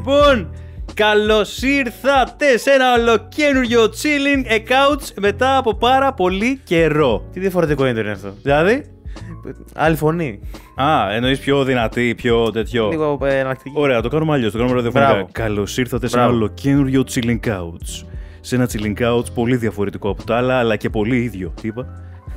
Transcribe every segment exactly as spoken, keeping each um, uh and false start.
Λοιπόν, καλώς ήρθατε σε ένα ολοκένουργιο chilling a couch μετά από πάρα πολύ καιρό. Τι διαφορετικό είναι αυτό? Δηλαδή, άλλη φωνή. α, εννοείς πιο δυνατή, πιο τέτοιο. Λίγο ε, εναλλακτική. Ωραία, το κάνουμε αλλιώς, το κάνουμε ραδιοφωνικά. Καλώς ήρθατε σε ένα ολοκένουργιο chilling couch. Σε ένα chilling couch πολύ διαφορετικό από τα άλλα, αλλά και πολύ ίδιο. Τι είπα?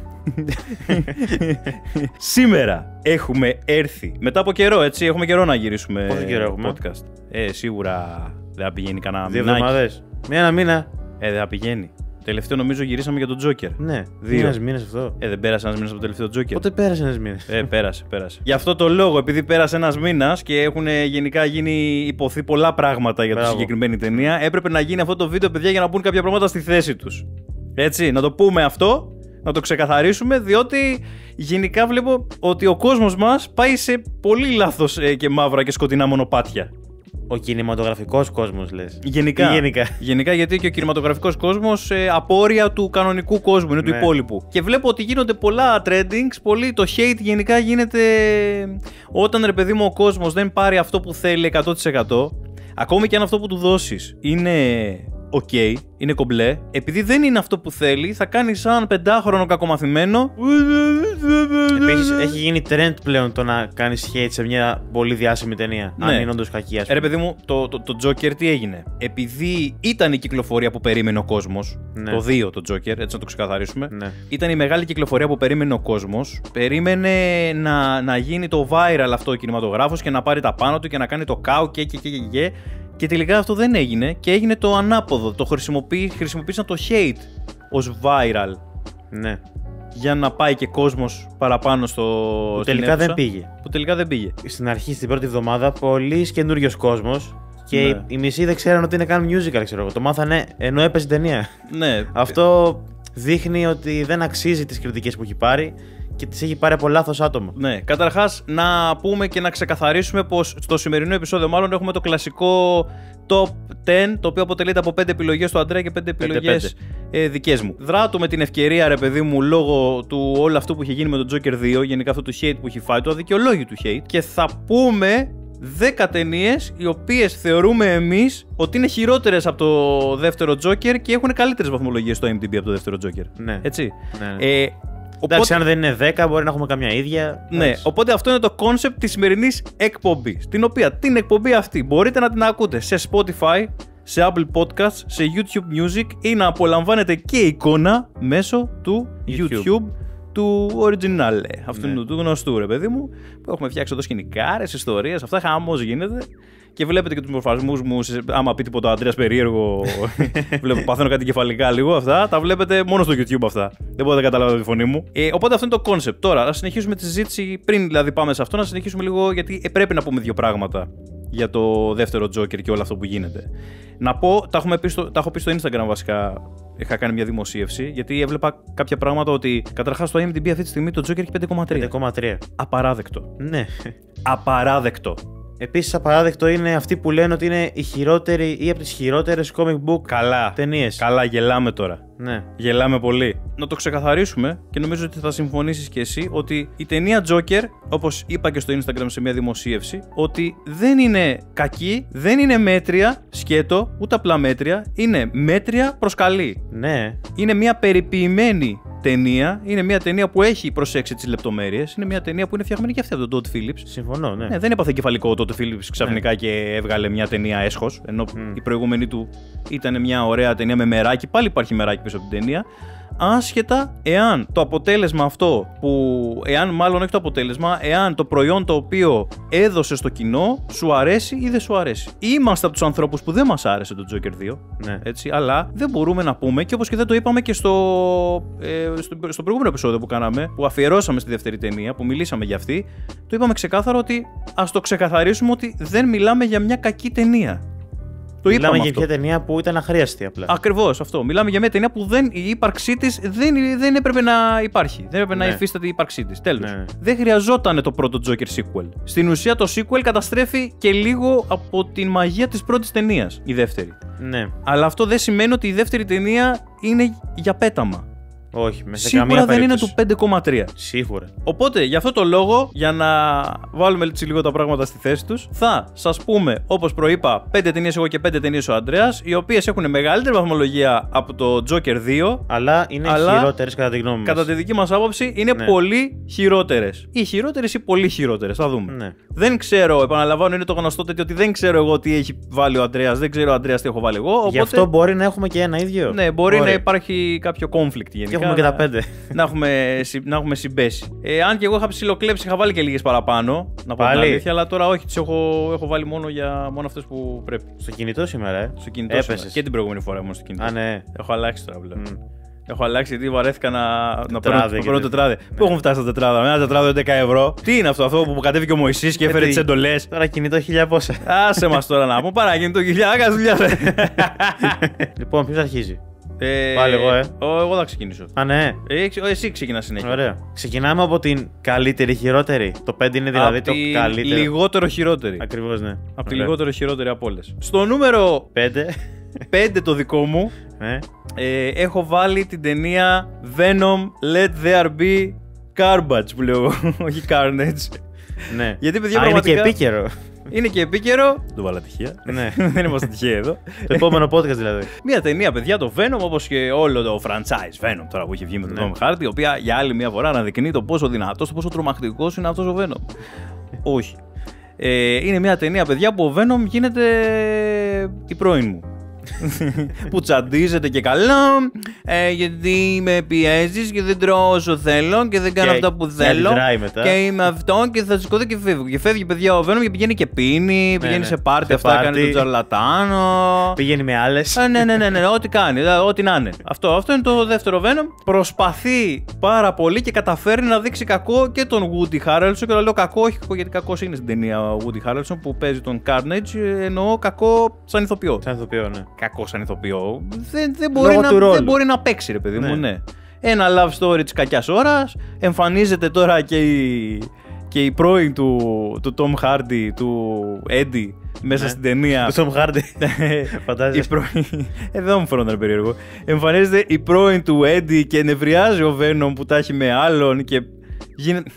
Σήμερα έχουμε έρθει μετά από καιρό, έτσι. Έχουμε καιρό να γυρίσουμε. Πόσο καιρό έχουμε? Podcast. Ε, σίγουρα δεν θα πηγαίνει κανένα Δύο μηνάκι. εβδομάδες. Μία ένα μήνα. Ε, δεν θα πηγαίνει. Τελευταίο νομίζω γυρίσαμε για τον Τζόκερ. Ναι, Δύο. ένας μήνας αυτό. Ε, δεν πέρασε ένα μήνα από το τελευταίο Τζόκερ. Πότε πέρασε ένας μήνας? Ε, πέρασε, πέρασε. Γι' αυτό το λόγο, επειδή πέρασε ένα μήνα και έχουν γενικά γίνει υποθεί πολλά πράγματα για τη συγκεκριμένη ταινία, έπρεπε να γίνει αυτό το βίντεο, παιδιά, για να πούν κάποια πράγματα στη θέση τους. Έτσι, να το πούμε αυτό, να το ξεκαθαρίσουμε, διότι γενικά βλέπω ότι ο κόσμος μας πάει σε πολύ λάθος ε, και μαύρα και σκοτεινά μονοπάτια. Ο κινηματογραφικός κόσμος, λες? Γενικά. Ή γενικά. Γενικά, γιατί και ο κινηματογραφικός κόσμος ε, απόρρια του κανονικού κόσμου, είναι Ναι. του υπόλοιπου. Και βλέπω ότι γίνονται πολλά trendings, πολύ το hate γενικά γίνεται όταν, ρε παιδί μου, ο κόσμος δεν πάρει αυτό που θέλει εκατό τοις εκατό, ακόμη και αν αυτό που του δώσεις είναι ok, είναι κομπλέ, επειδή δεν είναι αυτό που θέλει, θα κάνει σαν πεντάχρονο κακομαθημένο. Επίσης, έχει γίνει trend πλέον το να κάνεις hate σε μια πολύ διάσημη ταινία. Ναι. Αν είναι όντως κακή, ας Ε, ρε πούμε. παιδί μου, το, το, το Joker τι έγινε? Επειδή ήταν η κυκλοφορία που περίμενε ο κόσμος, Ναι. το δύο το Joker, έτσι να το ξεκαθαρίσουμε. Ναι. Ήταν η μεγάλη κυκλοφορία που περίμενε ο κόσμος. Περίμενε να, να γίνει το viral αυτό ο κινηματογράφος και να πάρει τα πάνω του και να κάνει το κάου και και και και και. Και τελικά αυτό δεν έγινε και έγινε το ανάποδο. Το χρησιμοποιεί, χρησιμοποίησαν το hate ως viral Ναι. για να πάει και κόσμος παραπάνω στο. Που στην τελικά αίθουσα, δεν πήγε. Που τελικά δεν πήγε. Στην αρχή, στην πρώτη εβδομάδα, πολύ καινούριος κόσμος και Ναι. οι, οι μισοί δεν ξέραν ότι είναι καν musical, ξέρω εγώ. Το μάθανε ενώ έπαιζε ταινία. Ναι. Αυτό δείχνει ότι δεν αξίζει τις κριτικές που έχει πάρει και τις έχει πάρει από λάθος άτομο. Ναι, καταρχάς να πούμε και να ξεκαθαρίσουμε πως στο σημερινό επεισόδιο μάλλον έχουμε το κλασικό top δέκα, το οποίο αποτελείται από πέντε επιλογές του Αντρέα και πέντε επιλογές ε, δικές μου. Δράτω με την ευκαιρία, ρε παιδί μου, λόγω του όλου αυτού που είχε γίνει με τον Joker δύο, γενικά αυτού του hate που έχει φάει, του αδικαιολόγητου hate, και θα πούμε δέκα ταινίες οι οποίες θεωρούμε εμείς ότι είναι χειρότερες από το δεύτερο Joker και έχουν καλύτερες βαθμολογίες στο IMDb από το δεύτερο Joker. Ναι. Έτσι. Ναι, ναι. Ε, Εντάξει, αν δεν είναι δέκα, μπορεί να έχουμε καμιά ίδια. Ναι, οπότε αυτό είναι το concept της σημερινής εκπομπής. Την οποία την εκπομπή αυτή μπορείτε να την ακούτε σε Spotify, σε Apple Podcasts, σε YouTube Music ή να απολαμβάνετε και εικόνα μέσω του YouTube, YouTube. του original, αυτού Ναι. του γνωστού, ρε παιδί μου, που έχουμε φτιάξει εδώ σκηνικάρες, ιστορίες, αυτά χαμός γίνεται. Και βλέπετε και τους μορφασμούς μου, άμα πει τίποτα ο Αντρέας περίεργο, βλέπω, παθαίνω κάτι κεφαλικά λίγο, αυτά, τα βλέπετε μόνο στο YouTube αυτά. Δεν μπορείτε να καταλάβετε τη φωνή μου. Ε, οπότε αυτό είναι το concept. Τώρα, να συνεχίσουμε τη συζήτηση, πριν δηλαδή πάμε σε αυτό, να συνεχίσουμε λίγο, γιατί ε, πρέπει να πούμε δύο πράγματα για το δεύτερο Joker και όλο αυτό που γίνεται. Να πω, τα, έχουμε πει στο, τα έχω πει στο Instagram βασικά, είχα κάνει μια δημοσίευση, γιατί έβλεπα κάποια πράγματα ότι καταρχάς στο IMDb αυτή τη στιγμή το Joker έχει πέντε κόμμα τρία. πέντε κόμμα τρία. Απαράδεκτο. Ναι. Απαράδεκτο. Επίσης, απαράδεκτο είναι αυτοί που λένε ότι είναι η χειρότερη ή από τις χειρότερες comic book Καλά. ταινίες. Καλά, γελάμε τώρα. Ναι. Γελάμε πολύ. Να το ξεκαθαρίσουμε και νομίζω ότι θα συμφωνήσεις και εσύ ότι η ταινία Joker, όπως είπα και στο Instagram σε μια δημοσίευση, ότι δεν είναι κακή, δεν είναι μέτρια, σκέτο, ούτε απλά μέτρια, είναι μέτρια προς καλή. Ναι. Είναι μια περιποιημένη ταινία, είναι μια ταινία που έχει προσέξει τις λεπτομέρειες, είναι μια ταινία που είναι φτιαγμένη και αυτή από τον Todd Phillips. Συμφωνώ, ναι. Ναι, δεν έπαθε κεφαλικό ο Todd Phillips ξαφνικά Ναι. και έβγαλε μια ταινία έσχος, ενώ Mm. η προηγούμενη του ήταν μια ωραία ταινία με μεράκι, πάλι υπάρχει μεράκι πίσω από την ταινία. Άσχετα εάν το αποτέλεσμα αυτό, που εάν μάλλον όχι το αποτέλεσμα, εάν το προϊόν το οποίο έδωσε στο κοινό σου αρέσει ή δεν σου αρέσει. Είμαστε από τους ανθρώπους που δεν μας άρεσε το Joker δύο, Ναι. έτσι, αλλά δεν μπορούμε να πούμε, και όπως και δεν το είπαμε και στο, ε, στο, στο προηγούμενο επεισόδιο που κάναμε, που αφιερώσαμε στη δεύτερη ταινία, που μιλήσαμε για αυτή, το είπαμε ξεκάθαρα ότι ας το ξεκαθαρίσουμε ότι δεν μιλάμε για μια κακή ταινία. Το Μιλάμε είπαμε για αυτό. μια ταινία που ήταν αχρίαστη απλά. Ακριβώς αυτό. Μιλάμε για μια ταινία που δεν, η ύπαρξή της δεν, δεν έπρεπε να υπάρχει. Δεν έπρεπε Ναι. να υφίσταται η ύπαρξή της. Τέλος. Ναι. Δεν χρειαζόταν το πρώτο Joker sequel. Στην ουσία το sequel καταστρέφει και λίγο από την μαγεία της πρώτης ταινίας, η δεύτερη. Ναι. Αλλά αυτό δεν σημαίνει ότι η δεύτερη ταινία είναι για πέταμα. Όχι, με σε σίγουρα καμία δεν είναι περίπτωση. του πέντε κόμμα τρία. Σίγουρα. Οπότε, γι' αυτό το λόγο, για να βάλουμε έτσι λίγο τα πράγματα στη θέση τους, θα σας πούμε, όπως προείπα, πέντε ταινίες εγώ και πέντε ταινίες ο Αντρέας, οι οποίες έχουν μεγαλύτερη βαθμολογία από το Joker δύο. Αλλά είναι αλλά, χειρότερες κατά τη γνώμη μας. Κατά τη δική μας άποψη, είναι Ναι. πολύ χειρότερες. Ή χειρότερες ή πολύ χειρότερες. Θα δούμε. Ναι. Δεν ξέρω, επαναλαμβάνω, είναι το γνωστό τέτοιο ότι δεν ξέρω εγώ τι έχει βάλει ο Αντρέας, δεν ξέρω ο Αντρέας τι έχω βάλει εγώ. Οπότε, Γι' αυτό μπορεί να έχουμε και ένα ίδιο. ναι, μπορεί, μπορεί να υπάρχει κάποιο conflict γενικά. Και έχουμε και τα πέντε. Να έχουμε, να έχουμε συμπέσει. Ε, αν και εγώ είχα ψιλοκλέψει, είχα βάλει και λίγες παραπάνω. Να πω την αλήθεια, αλλά τώρα όχι, τις έχω, έχω βάλει μόνο, για, μόνο αυτές που πρέπει. Στο κινητό σήμερα, ε. Στο κινητό σήμερα. Και την προηγούμενη φορά ήμουν στο κινητό. Α, ναι. Έχω αλλάξει τώρα πλέον. Mm. Έχω αλλάξει γιατί βαρέθηκα να, να Τετράδι, παίρνω τετράδι. Ναι. Πού έχουν φτάσει τα τετράδα, με ένα τετράδιο έντεκα ευρώ. Τι είναι αυτό, αυτό που κατέβηκε ο Μωυσής και έφερε τις εντολές. Τώρα κινητό χίλια πόσα. Άσε μας τώρα να πούμε, παράγει το χιλιάκα δουλειά. Λοιπόν, ποιος αρχίζει? Ε, Πάλι εγώ, ε. Ο, εγώ θα ξεκινήσω. Α, ναι. Ε, εσύ ξεκινά συνέχεια. Ωραία. Ξεκινάμε από την καλύτερη χειρότερη. Το πέντε είναι δηλαδή από το τη καλύτερο. Λιγότερο χειρότερη. Ακριβώς, ναι. Από τη λιγότερο χειρότερη από όλες. Στο νούμερο πέντε. πέντε το δικό μου, Ναι. ε, έχω βάλει την ταινία Venom Let There Be Garbage που λέω, όχι Carnage. Ναι. Γιατί, παιδιά, Α, πραγματικά είναι και επίκαιρο. Είναι και επίκαιρο. Το βάλα τυχαία. Ναι. Δεν είμαστε τυχαίοι εδώ. Το επόμενο podcast δηλαδή. Μια ταινία, παιδιά, το Venom, όπως και όλο το franchise Venom τώρα που έχει βγει με τον Tom Hardy, η οποία για άλλη μια φορά αναδεικνύει το πόσο δυνατός, το πόσο τρομακτικός είναι αυτός ο Venom. Όχι. Ε, είναι μια ταινία, παιδιά, που ο Venom γίνεται η πρώην μου. Που τσαντίζεται και καλά, ε, γιατί με πιέζεις και δεν τρώω όσο θέλω και δεν κάνω Και- αυτά που και θέλω. αντιδράει μετά. Και είμαι αυτό και θα σηκώθω και φεύγω. Και φεύγει, παιδιά, ο Venom και πηγαίνει και πίνει, πηγαίνει ναι. σε πάρτι, Σε αυτά πάρτι. κάνει τον τζαρλατάνο. Πηγαίνει με άλλες. Ε, ναι, ναι, ναι, ναι, ό,τι κάνει, δηλαδή, ό,τι να είναι. Αυτό, αυτό είναι το δεύτερο Venom. Προσπαθεί πάρα πολύ και καταφέρει να δείξει κακό και τον Woody Harrelson. Και το λέω κακό, όχι κακό γιατί κακός είναι στην ταινία ο Woody Harrelson που παίζει τον Carnage. Εννοώ κακό σαν ηθοποιό. Σαν ηθοποιό, ναι. Κακό σαν ηθοποιό. Δεν, δεν, μπορεί Λόγω να, του ρόλου. δεν μπορεί να παίξει, ρε παιδί Ναι. μου, ναι. Ένα love story της κακιάς ώρας. Εμφανίζεται τώρα και η, και η πρώην του, του Tom Hardy, του Eddie, μέσα Ναι. στην ταινία. Το Tom Hardy. Φαντάζεσαι. Η πρώην... Εδώ μου φαίνονταν περίεργο. Εμφανίζεται η πρώην του Eddie και νευριάζει ο Venom που τα έχει με άλλον και γίνεται...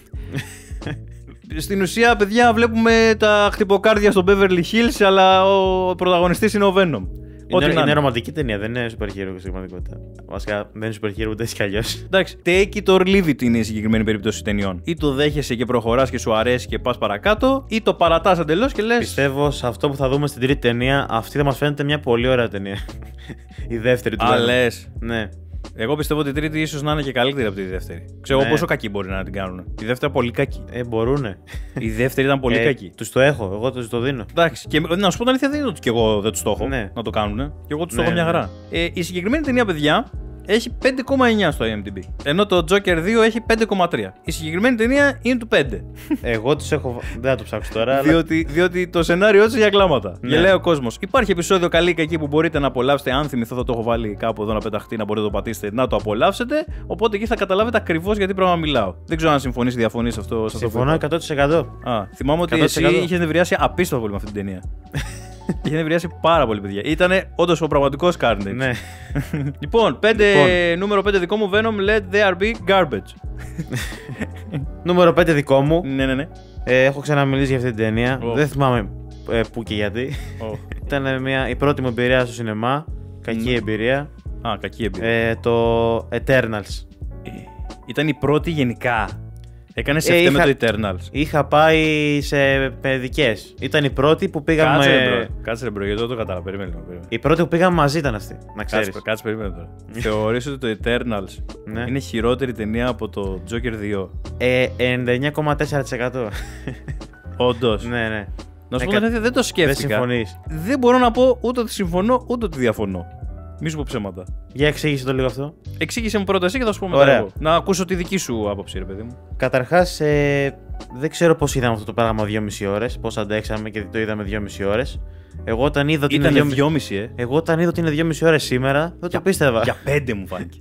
Στην ουσία, παιδιά, βλέπουμε τα χτυποκάρδια στο Beverly Hills, αλλά ο πρωταγωνιστής είναι ο Venom. Ό,τι Είναι, να είναι είναι. ρομαντική ταινία, δεν είναι super hero στην πραγματικότητα. Βασικά δεν είναι super hero ούτε έτσι κι αλλιώς. Εντάξει, take it or leave it είναι η συγκεκριμένη περίπτωση ταινιών. Ή το δέχεσαι και προχωράς και σου αρέσει και πας παρακάτω, ή το παρατάς εντελώς και λες. Πιστεύω σε αυτό που θα δούμε στην τρίτη ταινία, αυτή θα μας φαίνεται μια πολύ ωραία ταινία. Η δεύτερη του. Α, Venom. λες. Ναι. Εγώ πιστεύω ότι η τρίτη ίσως να είναι και καλύτερη από τη δεύτερη. Ξέρω Ναι. πόσο κακή μπορεί να την κάνουν. Η δεύτερη πολύ κακή. Ε, μπορούνε. Η δεύτερη ήταν πολύ ε, κακή. Τους το έχω, εγώ τους το δίνω. Εντάξει, και να σου πω την αλήθεια, δεν είναι ότι και εγώ δεν του το έχω Ναι. να το κάνουν. Και εγώ του το Ναι, έχω μια ναι. χαρά. Ε, η συγκεκριμένη ταινία, παιδιά, έχει πέντε κόμμα εννιά στο IMDb. Ενώ το Joker δύο έχει πέντε κόμμα τρία. Η συγκεκριμένη ταινία είναι του πέντε. Εγώ τους έχω. Δεν θα το ψάξω τώρα. αλλά... διότι, διότι το σενάριό του για κλάματα. Ναι. Γελάει ο κόσμο. Υπάρχει επεισόδιο καλή και εκεί που μπορείτε να απολαύσετε. Αν θυμηθώ, θα το έχω βάλει κάπου εδώ να πεταχτεί, να μπορείτε να το πατήσετε, να το απολαύσετε. Οπότε εκεί θα καταλάβετε ακριβώ γιατί πράγμα μιλάω. Δεν ξέρω αν συμφωνεί ή διαφωνεί σε αυτό. σε αυτό που Συμφωνώ είπα. εκατό τοις εκατό. Α, θυμάμαι ότι εκατό τοις εκατό. εσύ είχε νευριάσει απίστευτα πολύ με αυτή την ταινία. Είχε νευριάσει πάρα πολύ, παιδιά. Ήτανε όντως ο πραγματικός Carnage. Ναι. Λοιπόν, πέντε, Λοιπόν. νούμερο πέντε δικό μου, Venom Let There Be Garbage. Νούμερο πέντε δικό μου. Ναι, ναι, ναι. Ε, έχω ξαναμιλήσει για αυτή την ταινία. Ω. Δεν θυμάμαι ε, πού και γιατί. Ω. Ήταν μια, η πρώτη μου εμπειρία στο σινεμά. Κακή Ναι. εμπειρία. Α, κακή εμπειρία. Ε, το Eternals. Ήταν η πρώτη γενικά. Έκανε σε Ε, αυτό με είχα- το Eternals. Είχα πάει σε παιδικές. Ήταν η πρώτη που πήγαμε. Κάτσε ρε μπρο, κάτσε ρε μπρο, γιατί δεν το κατάλαβα. Περίμενε λίγο, περίμενε. Η πρώτη που πήγαμε μαζί ήταν αυτή. Να ξέρεις. Κάτσε, κάτσε, περίμενε τώρα. Θεωρείς ότι το Eternals Ναι. είναι χειρότερη ταινία από το Joker δύο. Ε, ενενήντα εννιά κόμμα τέσσερα τοις εκατό. Όντως. Ναι, ναι. Να σου πω Εκα- την αλήθεια, δεν το Δεν σκέφτηκα. συμφωνείς. Δεν μπορώ να πω ούτε ότι συμφωνώ ούτε ότι διαφωνώ. Μη σου πω ψέματα. Για εξήγησε το λίγο αυτό. Εξήγησε μου πρώτα εσύ και θα σου πω μετά Ωραία. εγώ. Να ακούσω τη δική σου άποψη, ρε παιδί μου. Καταρχάς, ε, δεν ξέρω πώς είδαμε αυτό το πράγμα δυόμιση ώρες. Πώς αντέξαμε και το είδαμε δυόμιση ώρες. Εγώ όταν είδα ότι Ήταν είναι δυόμιση, ε. Εγώ όταν είδα ότι είναι δυόμιση ώρες σήμερα, δεν το πίστευα. Για πέντε μου φάνηκε.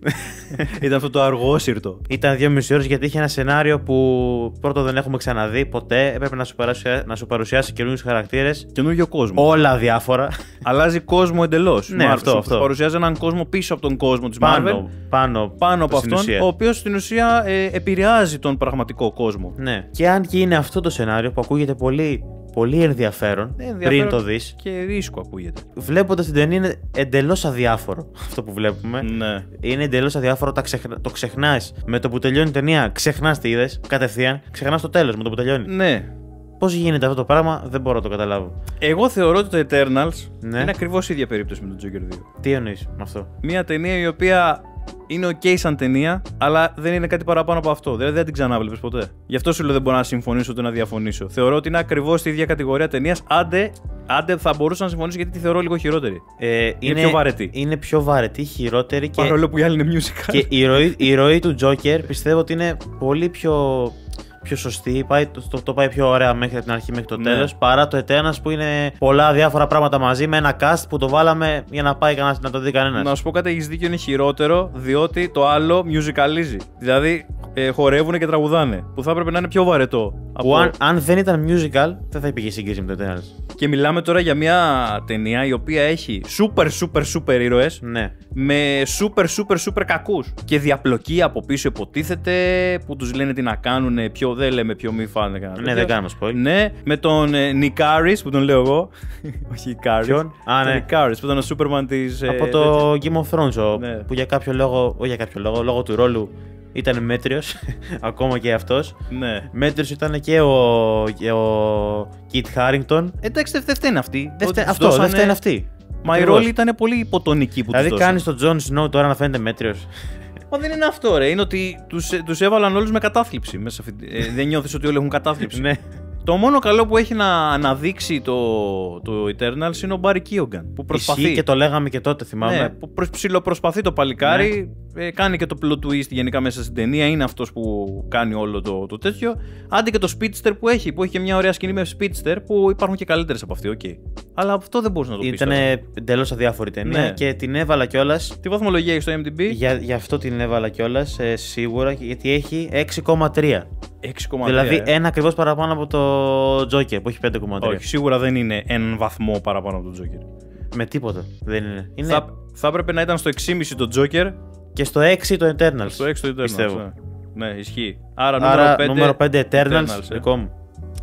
Ήταν αυτό το αργόσυρτο. Ήταν δυόμιση ώρες γιατί είχε ένα σενάριο που πρώτο δεν έχουμε ξαναδεί ποτέ. Έπρεπε να σου παρουσιάσει, να σου παρουσιάσει καινούριους χαρακτήρες. Καινούριο κόσμο. Όλα διάφορα. Αλλάζει κόσμο εντελώς. Ναι, αυτό, αυτό. Παρουσιάζει έναν κόσμο πίσω από τον κόσμο της Marvel. Πάνω, πάνω, πάνω από αυτόν, ουσία. ο οποίος στην ουσία ε, επηρεάζει τον πραγματικό κόσμο. Ναι. Και αν και είναι αυτό το σενάριο που ακούγεται πολύ, πολύ ενδιαφέρον, ενδιαφέρον πριν το δεις. Και ρίσκο ακούγεται. Βλέποντας την ταινία είναι εντελώς αδιάφορο αυτό που βλέπουμε. Ναι. Είναι εντελώς αδιάφορο, τα ξεχ... το ξεχνάς. Με το που τελειώνει η ταινία, ξεχνάς τι είδες, κατευθείαν, ξεχνάς το τέλος με το που τελειώνει. Ναι. Πώς γίνεται αυτό το πράγμα, δεν μπορώ να το καταλάβω. Εγώ θεωρώ ότι το Eternals Ναι. είναι ακριβώς η ίδια περίπτωση με τον Joker δύο. Τι εννοείς με αυτό? Μια ταινία η οποία είναι ok σαν ταινία, αλλά δεν είναι κάτι παραπάνω από αυτό. Δηλαδή δεν την ξανάβλεπες ποτέ. Γι' αυτό σου λέω δεν μπορώ να συμφωνήσω ούτε να διαφωνήσω. Θεωρώ ότι είναι ακριβώς η ίδια κατηγορία ταινίας. Άντε, άντε θα μπορούσα να συμφωνήσω γιατί τη θεωρώ λίγο χειρότερη. Ε, είναι, είναι πιο βαρετή. Είναι πιο βαρετή, χειρότερη και. Παρόλο που η άλλη είναι musical. Και η ροή, η ροή του Joker πιστεύω ότι είναι πολύ πιο. πιο σωστή, πάει, το, το πάει πιο ωραία μέχρι την αρχή, μέχρι το Ναι. τέλος, παρά το Eternals που είναι πολλά διάφορα πράγματα μαζί με ένα cast που το βάλαμε για να πάει κανένας, να το δει κανένας. Να σου πω κάτι, έχεις δίκιο, είναι χειρότερο διότι το άλλο musicaliζει. Δηλαδή ε, χορεύουν και τραγουδάνε. Που θα έπρεπε να είναι πιο βαρετό. Που αν, αν δεν ήταν musical, δεν θα υπήρχε σύγκριση με το Eternals. Και μιλάμε τώρα για μια ταινία η οποία έχει super super super ήρωες. Ναι. Με super super super κακούς. Και διαπλοκή από πίσω υποτίθεται που τους λένε τι να κάνουν, ποιο δεν λέμε, ποιο μη φάνε κανένα. Ναι, δεν κάνουμε spoil. Ναι, με τον ε, Nick Harris που τον λέω εγώ. Όχι Harris. Ποιον? Α, ναι. Nick Harris που ήταν ο Superman της. Από το Game of Thrones, ο, Ναι. που για κάποιο λόγο, όχι για κάποιο λόγο, λόγω του ρόλου ήταν μέτριος, ακόμα και αυτός. Ναι. Μέτριος ήταν και ο, και ο Kit Harington. Εντάξει, δεν φταίνε αυτή. Δεν Ότι φταί- τους αυτό, δώσανε- δεν φταίνει αυτή. Μα οι Ακριβώς. ρόλοι ήταν πολύ υποτονικοί που Δηλαδή τους κάνεις δώσανε. τον Jon Snow τώρα να φαίνεται μέτριος. Μα δεν είναι αυτό, ρε. Είναι ότι τους, τους έβαλαν όλους με κατάθλιψη. Μέσα σε αυτή... ε, δεν νιώθεις ότι όλοι έχουν κατάθλιψη. Ναι. Το μόνο καλό που έχει να αναδείξει το, το Eternals είναι ο Barry Keoghan που προσπαθεί. Ισχύει και το λέγαμε και τότε, θυμάμαι. Ναι, που προσ- ψιλοπροσπαθεί το παλικάρι, ε, κάνει και το plot twist γενικά μέσα στην ταινία, είναι αυτός που κάνει όλο το, το τέτοιο. Άντε και το Speedster που έχει, που έχει και μια ωραία σκηνή με Speedster που υπάρχουν και καλύτερες από αυτή, οκ. Αλλά αυτό δεν μπορούσε να το πεις. Ήταν τώρα. εντελώς αδιάφορη ταινία Ναι. και την έβαλα κιόλας. Τι βαθμολογία έχει στο άι εμ ντι μπι? Για, γι' αυτό την έβαλα κιόλας ε, σίγουρα, γιατί έχει έξι κόμμα τρία. έξι κόμμα τρία. Δηλαδή ε. ένα ακριβώς παραπάνω από το Joker που έχει πέντε κόμμα τρία. Όχι, σίγουρα δεν είναι έναν βαθμό παραπάνω από τον Joker. Με τίποτα δεν είναι. είναι... Θα, θα έπρεπε να ήταν στο έξι κόμμα πέντε το Joker, Και στο έξι το Eternals. στο έξι το Eternals. Πιστεύω. Ναι. Ναι, ισχύει. Άρα, Άρα νούμερο νούμερο πέντε Eternals, Eternals, ε. δικό μου.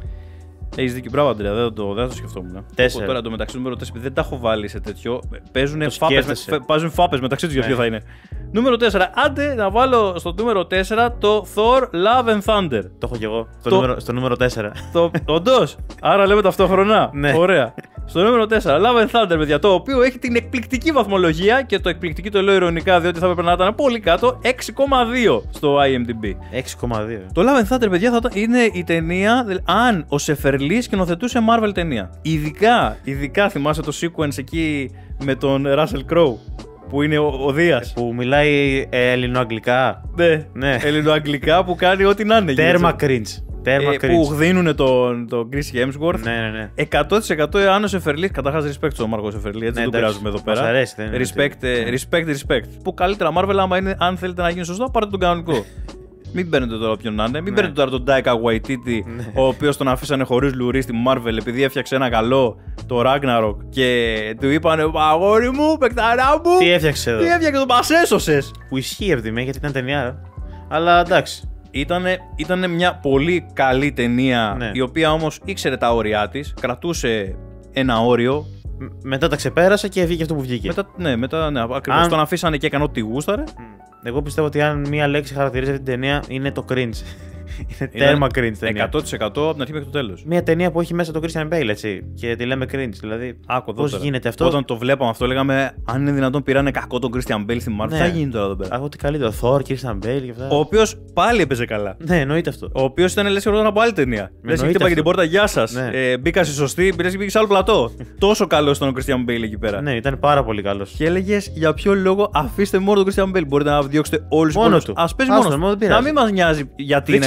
Έχει δίκιο, μπράβο Αντρέα, δεν το, δεν το σκεφτόμουν. Τέσσερα. Τώρα το μεταξύ νούμερο τέσσερα δεν τα έχω βάλει σε τέτοιο. Παίζουν Το φάπες, σκέφτεσαι. με, παίζουν φάπες μεταξύ του για Ναι. ποιο θα είναι. Νούμερο τέσσερα. Άντε να βάλω στο νούμερο τέσσερα το Thor Love and Thunder. Το έχω κι εγώ. Στο, Το- νούμερο, στο νούμερο τέσσερα. Το... Όντως. Άρα λέμε ταυτόχρονα. Ναι. Ωραία. Στο νούμερο τέσσερα, Love and Thunder, παιδιά, το οποίο έχει την εκπληκτική βαθμολογία και το εκπληκτική το λέω ειρωνικά διότι θα έπρεπε να ήταν πολύ κάτω, έξι κόμμα δύο στο άι εμ ντι μπι. έξι κόμμα δύο. Το Love and Thunder, παιδιά, θα ήταν, είναι η ταινία δηλαδή, αν ο Σεφερλής σκηνοθετούσε Marvel ταινία. Ειδικά, ειδικά θυμάσαι το sequence εκεί με τον Russell Crowe που είναι ο, ο Δίας. Που μιλάει ε, ελληνοαγγλικά. Ναι, Ναι. ελληνοαγγλικά που κάνει ό,τι να είναι. Τέρμα γίνεται. cringe. Τέρμα Ε, cringe. που δίνουν τον, τον Chris Hemsworth. Ναι, ναι, ναι. εκατό τοις εκατό αν ο Σεφερλής, καταρχάς respect στον Μάρκο Σεφερλή, έτσι Ναι, δεν τον εντάξει, πειράζουμε εδώ μας πέρα. αρέσει, δεν είναι respect, ότι- ε, respect, respect. Που καλύτερα Marvel, άμα είναι, αν θέλετε να γίνει σωστό, πάρετε τον κανονικό. Μην παίρνετε τώρα όποιον να είναι. Μην Ναι. παίρνετε τώρα τον Taika Waititi, ο οποίος τον αφήσανε χωρίς λουρί στη Marvel επειδή έφτιαξε ένα καλό, το Ragnarok, και του είπανε αγόρι μου, παικταρά μου. Τι έφτιαξε εδώ. Τι έφτιαξε, τον μας έσωσες. Που ισχύει από τη μία γιατί ήταν ταινιά. Αλλά εντάξει. Ήτανε, ήτανε μια πολύ καλή ταινία, Ναι. η οποία όμως ήξερε τα όρια της, κρατούσε ένα όριο. Μ- Μετά τα ξεπέρασε και βγήκε αυτό που βγήκε. Μετά, ναι, μετά, ναι, ακριβώς. Αν- Τον αφήσανε και έκανε ό,τι γούσταρε. Μ. Εγώ πιστεύω ότι αν μία λέξη χαρακτηρίζει αυτή την ταινία είναι το cringe. Είναι Είναι τέρμα cringe ταινία. εκατό τοις εκατό από την αρχή μέχρι το τέλος. Μία ταινία που έχει μέσα τον Christian Bale, έτσι. Και τη λέμε cringe. Δηλαδή, Άκου εδώ πώς τώρα. γίνεται αυτό. Όταν το βλέπαμε αυτό, λέγαμε αν είναι δυνατόν πήρανε κακό τον Christian Bale στη Marvel. Ναι. Θα γίνει τώρα εδώ πέρα. Αχ, ό,τι καλύτερο. Thor, Christian Bale και αυτά. Ο οποίος πάλι έπαιζε καλά. Ναι, εννοείται αυτό. Ο οποίος ήταν λες και ρωτών από άλλη ταινία. Λες και Εννοείται χτύπαγε αυτό. την πόρτα, γεια σας. Ναι. Ε, μπήκα στη σωστή, πήρες και πήγες σε άλλο πλατό. Τόσο καλό ήταν ο Christian Bale εκεί πέρα. Ναι, ήταν πάρα πολύ καλό. Και έλεγε για ποιο λόγο αφήστε μόνο τον Christian Bale. Μπορείτε να διώξετε όλου του Μόνο υπόλοιπους. του. Ας παίζει Άστον, μόνο μόνο, του. δεν Να πειράζει. μην μας νοιάζει γιατί Δείξε είναι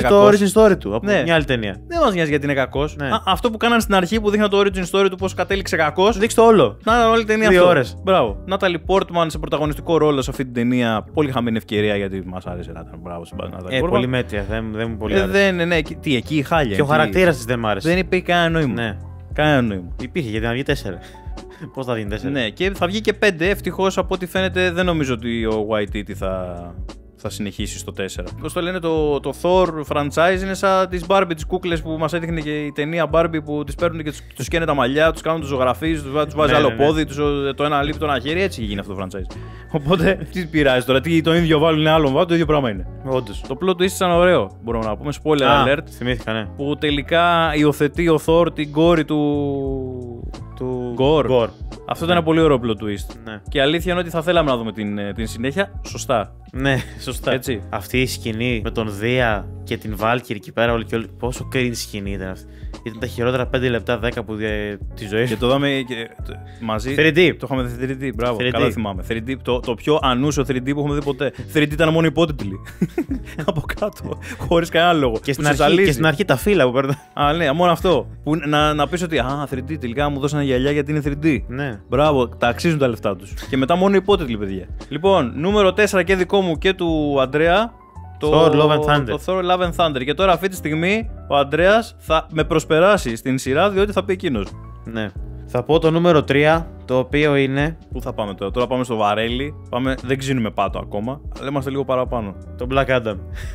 κακός. το origin story του από Ναι. μια άλλη ταινία. Δεν μας νοιάζει γιατί είναι κακός. Ναι. Α, αυτό που κάνανε στην αρχή που δείχναν το origin story του πώς κατέληξε κακός. Δείξτε το όλο. Να είναι όλη η ταινία Δύο αυτό. ώρες. Μπράβο. Νάταλι Πόρτμαν σε πρωταγωνιστικό ρόλο σε αυτή την ταινία. Πολύ χαμένη ευκαιρία γιατί μας άρεσε να ήταν. Μπράβο στην Νάταλι Ε, Πόρτμαν. πολύ μέτρια. Δεν, δεν μου πολύ Ε, άρεσε. δεν, ναι, ναι. Τι, εκεί η χάλια. Και ο εκεί- χαρακτήρα τη δεν μ' άρεσε. Δεν υπήρχε κανένα νόημα. Ναι. Κανένα νόημα. Υπήρχε γιατί να βγει τέσσερα. Πώς θα βγει τέσσερα. Ναι, και θα βγει και πέντε. Ευτυχώς από ό,τι φαίνεται δεν νομίζω ότι ο Waititi θα, θα συνεχίσει στο τέσσερα. Πώς το λένε, το, το Thor franchise είναι σαν τις Barbie, τις κούκλες που μας έδειχνε και η ταινία Barbie που τις παίρνουν και τους, τους σκαίνε τα μαλλιά, τους κάνουν τους ζωγραφείς, τους, τους βάζει Ναι, άλλο ναι, ναι. πόδι, τους, το ένα λείπει το ένα χέρι. Έτσι γίνει αυτό το franchise. Οπότε τι πειράζει τώρα, τι το ίδιο βάλουν άλλον βάλουν, το ίδιο πράγμα είναι. Όντως. Το plot twist ήταν ωραίο, μπορούμε να πούμε. Spoiler Α, alert. θυμήθηκα, ναι. Που τελικά υιοθετεί ο Thor την κόρη του. Του Gore. Gore. Αυτό ήταν ένα πολύ ωραίο plot twist. Ναι. Και η αλήθεια είναι ότι θα θέλαμε να δούμε την, την συνέχεια. Σωστά. Ναι, σωστά. Έτσι. Αυτή η σκηνή με τον Δία και την Βάλκυρ εκεί πέρα, όλη και όλη. Πόσο cringe σκηνή ήταν αυτή. Ήταν τα χειρότερα πέντε λεπτά δέκα που δια... τη ζωή Και το είδαμε και, το, μαζί. θρι ντι. Το είχαμε δει θρι ντι. Μπράβο, θρι ντι. καλά θυμάμαι. θρι ντι, το, το πιο ανούσιο θρι ντι που έχουμε δει ποτέ. θρι ντι ήταν μόνο υπότιτλοι. Από κάτω. Χωρίς κανένα λόγο. Και στην, Που σε αρχή, ζαλίζει. και στην αρχή τα φύλλα που παίρνω. Α, ναι, μόνο αυτό. Που, να, να πεις ότι α, θρι ντι τελικά μου δώσανε γυαλιά γιατί είναι θρι ντι. Ναι. Μπράβο, τα αξίζουν τα λεφτά τους. Και μετά μόνο υπότιτλοι, παιδιά. Λοιπόν, νούμερο τέσσερα και δικό μου και του Αντρέα. Το Thor Love and Thunder. Το Thor Love and Thunder. Και τώρα αυτή τη στιγμή ο Αντρέας θα με προσπεράσει στην σειρά διότι θα πει εκείνος. Ναι. Θα πω το νούμερο τρία, το οποίο είναι Πού θα πάμε τώρα, τώρα πάμε στο βαρέλι. Πάμε, δεν ξύνουμε πάτο ακόμα, αλλά είμαστε λίγο παραπάνω. το Black Adam.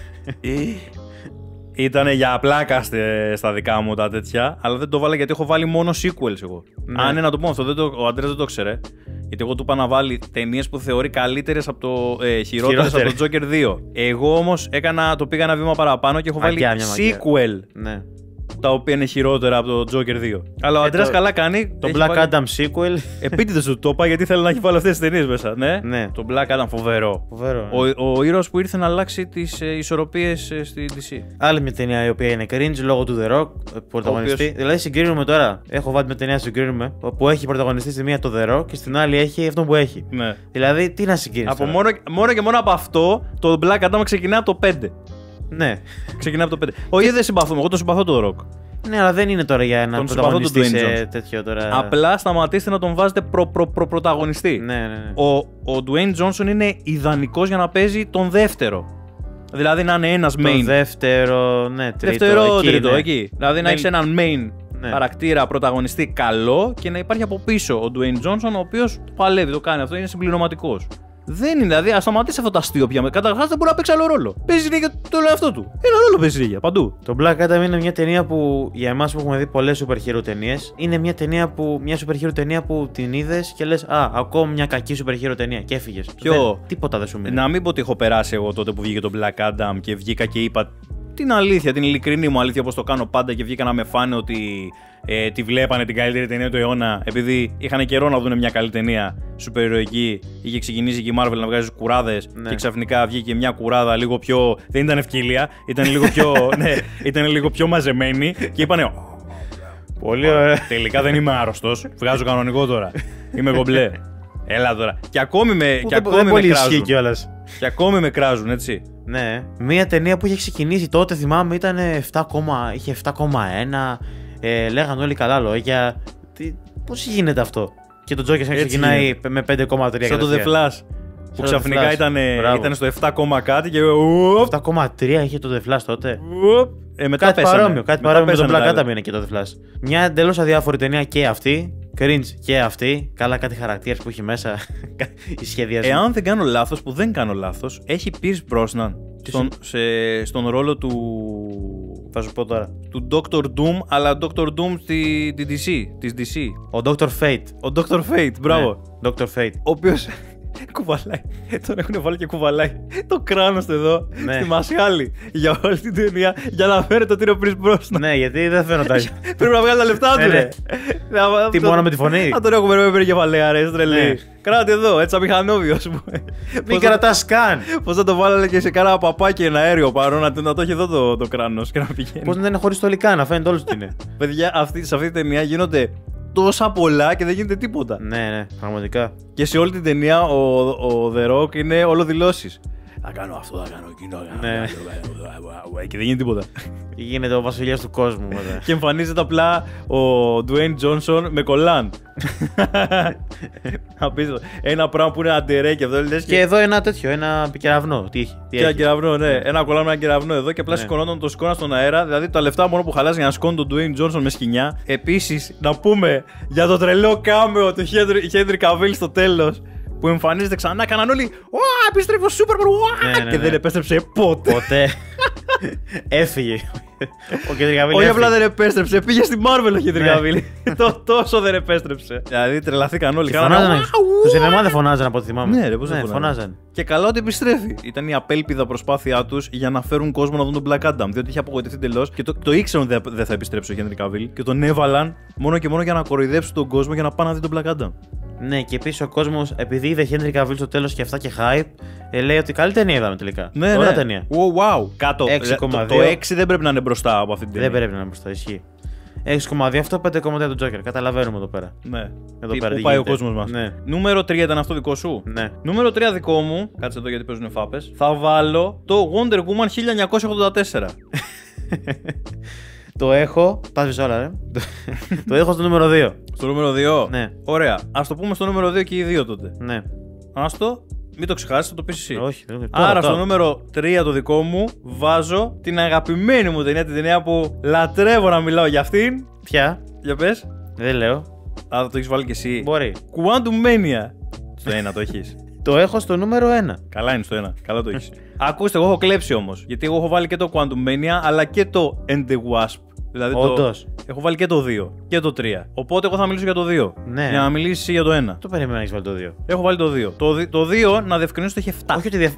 Ήτανε για πλάκα στε- στα δικά μου τα τέτοια, αλλά δεν το βάλα γιατί έχω βάλει μόνο sequels εγώ. Ναι. Αν είναι να το πω αυτό, δεν το, ο Αντρέας δεν το ξέρε. Γιατί εγώ του είπα να βάλει ταινίες που θεωρεί καλύτερες από το. Ε, χειρότερες από το Joker δύο. Εγώ όμως έκανα, το πήγα ένα βήμα παραπάνω και έχω βάλει Μαγκιά, μια μαγκιά. sequel Ναι. τα οποία είναι χειρότερα από το Joker δύο. Αλλά ο Ε, Αντρέας το- καλά κάνει. Το έχει Black βάλει- Adam sequel. Επίτηδες του το είπα γιατί θέλω να έχει βάλει αυτές τις ταινίες μέσα. Ναι. Ναι. Το Black Adam φοβερό. Φοβερό. Ο, ο ήρωας που ήρθε να αλλάξει τις ε, ισορροπίες ε, στη ντι σι. Άλλη μια ταινία η οποία είναι cringe λόγω του The Rock, ε, πρωταγωνιστή. οποίος- Δηλαδή συγκρίνουμε τώρα. Έχω βάλει μια ταινία συγκρίνουμε που έχει πρωταγωνιστή στη μία το The Rock και στην άλλη έχει αυτό που έχει. Ναι. Δηλαδή τι να συγκρίνει. Από μόνο, μόνο και μόνο από αυτό το Black Adam ξεκινάει από το πέντε. Ναι. Ξεκινάει από το πέντε. Όχι, δεν συμπαθούμε. Εγώ τον συμπαθώ τον Rock. Ναι, αλλά δεν είναι τώρα για ένα Τον συμπαθώ τον πρωταγωνιστή Dwayne σε Johnson. τέτοιο τώρα. Απλά σταματήστε να τον βάζετε προ, προ, προ, πρωταγωνιστή. Ναι, ναι, ναι. Ο, ο Dwayne Johnson είναι ιδανικός για να παίζει τον δεύτερο. Δηλαδή να είναι ένας Το main. δεύτερο, ναι, τρίτο. Δεύτερο, εκεί, τρίτο, ναι. εκεί. Δηλαδή να Ναι. έχει έναν main Ναι. χαρακτήρα πρωταγωνιστή καλό και να υπάρχει από πίσω ο Dwayne Johnson, ο οποίος παλεύει, το κάνει αυτό, είναι συμπληρωματικός. Δεν είναι, δηλαδή, α σταματήσει αυτό το αστείο πια. Καταρχάς δεν μπορεί να παίξει άλλο ρόλο. Παίζει συνέχεια το εαυτό του. Ένα ρόλο παίζει συνέχεια, παντού. Το Black Adam είναι μια ταινία που για εμάς που έχουμε δει πολλές super hero ταινίες, είναι μια ταινία που, μια super hero ταινία που την είδες και λες α, ακόμη μια κακή super hero ταινία και έφυγες. Ποιο? Δεν, τίποτα δεν σου μείνει. Να μην πω ότι έχω περάσει εγώ τότε που βγήκε το Black Adam και βγήκα και είπα την αλήθεια, την ειλικρινή μου αλήθεια, όπως το κάνω πάντα και βγήκα να με φάνε ότι ε, τη βλέπανε την καλύτερη ταινία του αιώνα επειδή είχαν καιρό να δουν μια καλή ταινία σούπερ ηρωική. Είχε ξεκινήσει και η Marvel να βγάζει κουράδες Ναι. και ξαφνικά βγήκε μια κουράδα λίγο πιο. Δεν ήταν ευκαιρία, ήταν λίγο πιο, ναι, ήταν λίγο πιο μαζεμένη και είπανε. Πολύ ωραία. Τελικά δεν είμαι άρρωστος. Βγάζω κανονικό τώρα. Είμαι κομπλέ. Έλα τώρα. Και ακόμη με, Που και δεν, ακόμη δεν με πολύ ισχύει κράζουν. κιόλας. Και ακόμη με κράζουν, έτσι. Ναι. Μια ταινία που είχε ξεκινήσει τότε, θυμάμαι, ήταν επτά, είχε επτά κόμμα ένα. Ε, λέγανε όλοι καλά λόγια. Τι, πώς γίνεται αυτό. Και το Joker Έτσι ξεκινάει γίνεται. με πέντε κόμμα τρία. Σαν το The Flash. Που το ξαφνικά The Flash. ήταν, Μπράβο. ήταν στο επτά κόμμα κάτι και. ουοπ, επτά κόμμα τρία είχε το The Flash τότε. ουοπ. Ε, μετά Κάτι πέσανε. παρόμοιο, κάτι Μετά παρόμοιο με τον πέσανε Black τα Adam είναι και το The Flash. Μια εντελώς αδιάφορη ταινία και αυτή. Cringe και αυτή. Καλά, κάτι χαρακτήρες που έχει μέσα. Οι σχεδιασμοί. Εάν δεν κάνω λάθος, που δεν κάνω λάθος, έχει Pierce Brosnan στον, σε, στον ρόλο του. Θα σου πω τώρα. Του Doctor Doom, αλλά Doctor Doom στη, τη ντι σι, της ντι σι. Ο Doctor Fate. Ο Doctor Fate, μπράβο. Ναι, Doctor Fate. Ο οποίος κουβαλάει. Τον έχουν βάλει και κουβαλάει το κράνος του εδώ Ναι. στη μασχάλη για όλη την ταινία για να φέρετε ότι είναι ο Pierce Brosnan. Ναι, γιατί δεν φαίνονταν. Πρέπει να βγάλει τα λεφτά του, Ναι, ρε. ναι. Να- Τι, αυτό- μόνο με τη φωνή? Θα τον έχουμε ρε με κεφαλαία, ρε, στρελή. Ναι. Κράτη εδώ, έτσι σαν μηχανόβιο, ας πούμε. Μην Πώς θα- κρατάς καν. Πώς θα το βάλανε και σε κάνα παπάκι ένα αέριο παρόν να, να το έχει εδώ το, το κράνος και να πηγαίνει. Πώς δεν είναι χωρίς τολικά, να φαίνεται όλος τι είναι. Παιδιά, αυτή, σε αυτή την ταινία γίνονται τόσα πολλά και δεν γίνεται τίποτα. Ναι, ναι, πραγματικά. Και σε όλη την ταινία ο, ο The Rock είναι όλο δηλώσεις. Θα κάνω αυτό, θα κάνω εκείνο. Θα κάνω Ναι. αυτό, και δεν γίνεται τίποτα. Γίνεται ο βασιλιάς του κόσμου μετά. Και εμφανίζεται απλά ο Dwayne Johnson με κολάν. Απίστευτο. Ένα πράγμα που είναι αντερέ και αυτό λες. Και εδώ ένα τέτοιο, ένα κεραυνό. Τι έχει. Τι Και ένα έχει. κεραυνό, ναι. Ένα κολλάμε ένα κεραυνό εδώ και απλά Ναι. σηκωνόταν το σηκώνα στον αέρα. Δηλαδή τα λεφτά μόνο που χαλάζει για να σηκώνει τον Dwayne Johnson με σκοινιά. Επίσης, να πούμε για το τρελό κάμεο του Henry Cavill στο τέλος. Που εμφανίζεται ξανά, κάναν όλοι. Ω, επιστρέφω Superman! Ω, Ναι, ναι, και ναι. δεν επέστρεψε ποτέ. Ποτέ. Έφυγε. Ο Henry Cavill Όχι απλά έφυγε. δεν επέστρεψε, πήγε στη Marvel ο Henry Ναι. Cavill. Το τόσο δεν επέστρεψε. Δηλαδή τρελαθήκαν όλοι. Και Κάνανε, φωνάζανε. «Ουα, Στο ουα». σινεμά δεν φωνάζανε από ό,τι θυμάμαι. Ναι, ρε, πώς δεν φωνάζανε. φωνάζανε. Και καλά ότι επιστρέφει. Ήταν η απέλπιδα προσπάθειά του για να φέρουν κόσμο να δουν τον Black Adam. Διότι είχε απογοητευτεί τελώς και το, το ήξεραν ότι δεν θα επιστρέψει ο Henry Cavill και τον έβαλαν μόνο και μόνο για να κοροϊδέψουν τον κόσμο για να πάνε να δει τον Black Adam. Ναι, και επίση ο κόσμο, επειδή είδε Henry Cavill στο τέλο και αυτά και hype, ε, λέει ότι καλή ταινία είδαμε τελικά. Ναι, Ωραία ναι. ταινία. Wow, wow. Κάτω. έξι Το, κόμμα το δύο. έξι δεν πρέπει να είναι μπροστά από αυτή την ταινία. Δεν πρέπει να είναι μπροστά, ισχύει. έξι κόμμα δύο αυτό, πέντε κόμμα τρία το Joker. Καταλαβαίνουμε εδώ πέρα. Ναι. Εδώ Τι- πέρα πού τι πάει ο γίνεται. κόσμο μα. Ναι. Νούμερο τρία ήταν αυτό δικό σου. Ναι. Νούμερο τρία δικό μου. Κάτσε εδώ γιατί παίζουν φάπες. Θα βάλω το Wonder Woman χίλια εννιακόσια ογδόντα τέσσερα. Το έχω. Πας όλα, ρε. Το έχω στο νούμερο δύο. Στο νούμερο δύο. Ναι. Ωραία. Α το πούμε στο νούμερο δύο και οι δύο τότε. Ναι. Άστο, μην το ξεχάσει, θα το πει εσύ. Όχι. δεν- τώρα, Άρα τώρα. στο νούμερο τρία το δικό μου βάζω την αγαπημένη μου ταινία, την ταινία που λατρεύω να μιλάω για αυτήν. Ποια. Για πες. Δεν λέω. Α, το έχει βάλει κι εσύ. Μπορεί. Quantum Mania. Στο ένα το έχει. Το έχω στο νούμερο ένα. Καλά είναι στο ένα. Καλά το έχει. Ακούστε, εγώ έχω κλέψει όμως. Γιατί εγώ έχω βάλει και το Quantum Mania αλλά και το And the Wasp. Δηλαδή το... Όντως. Έχω βάλει και το δύο και το τρία. Οπότε εγώ θα μιλήσω για το δύο. Ναι. Για να μιλήσει για το ένα. Το περίμενα να έχει βάλει το δύο. Έχω βάλει το δύο. Το, δι- το δύο, να διευκρινίσω, το έχει επτά. Όχι ότι διαφ...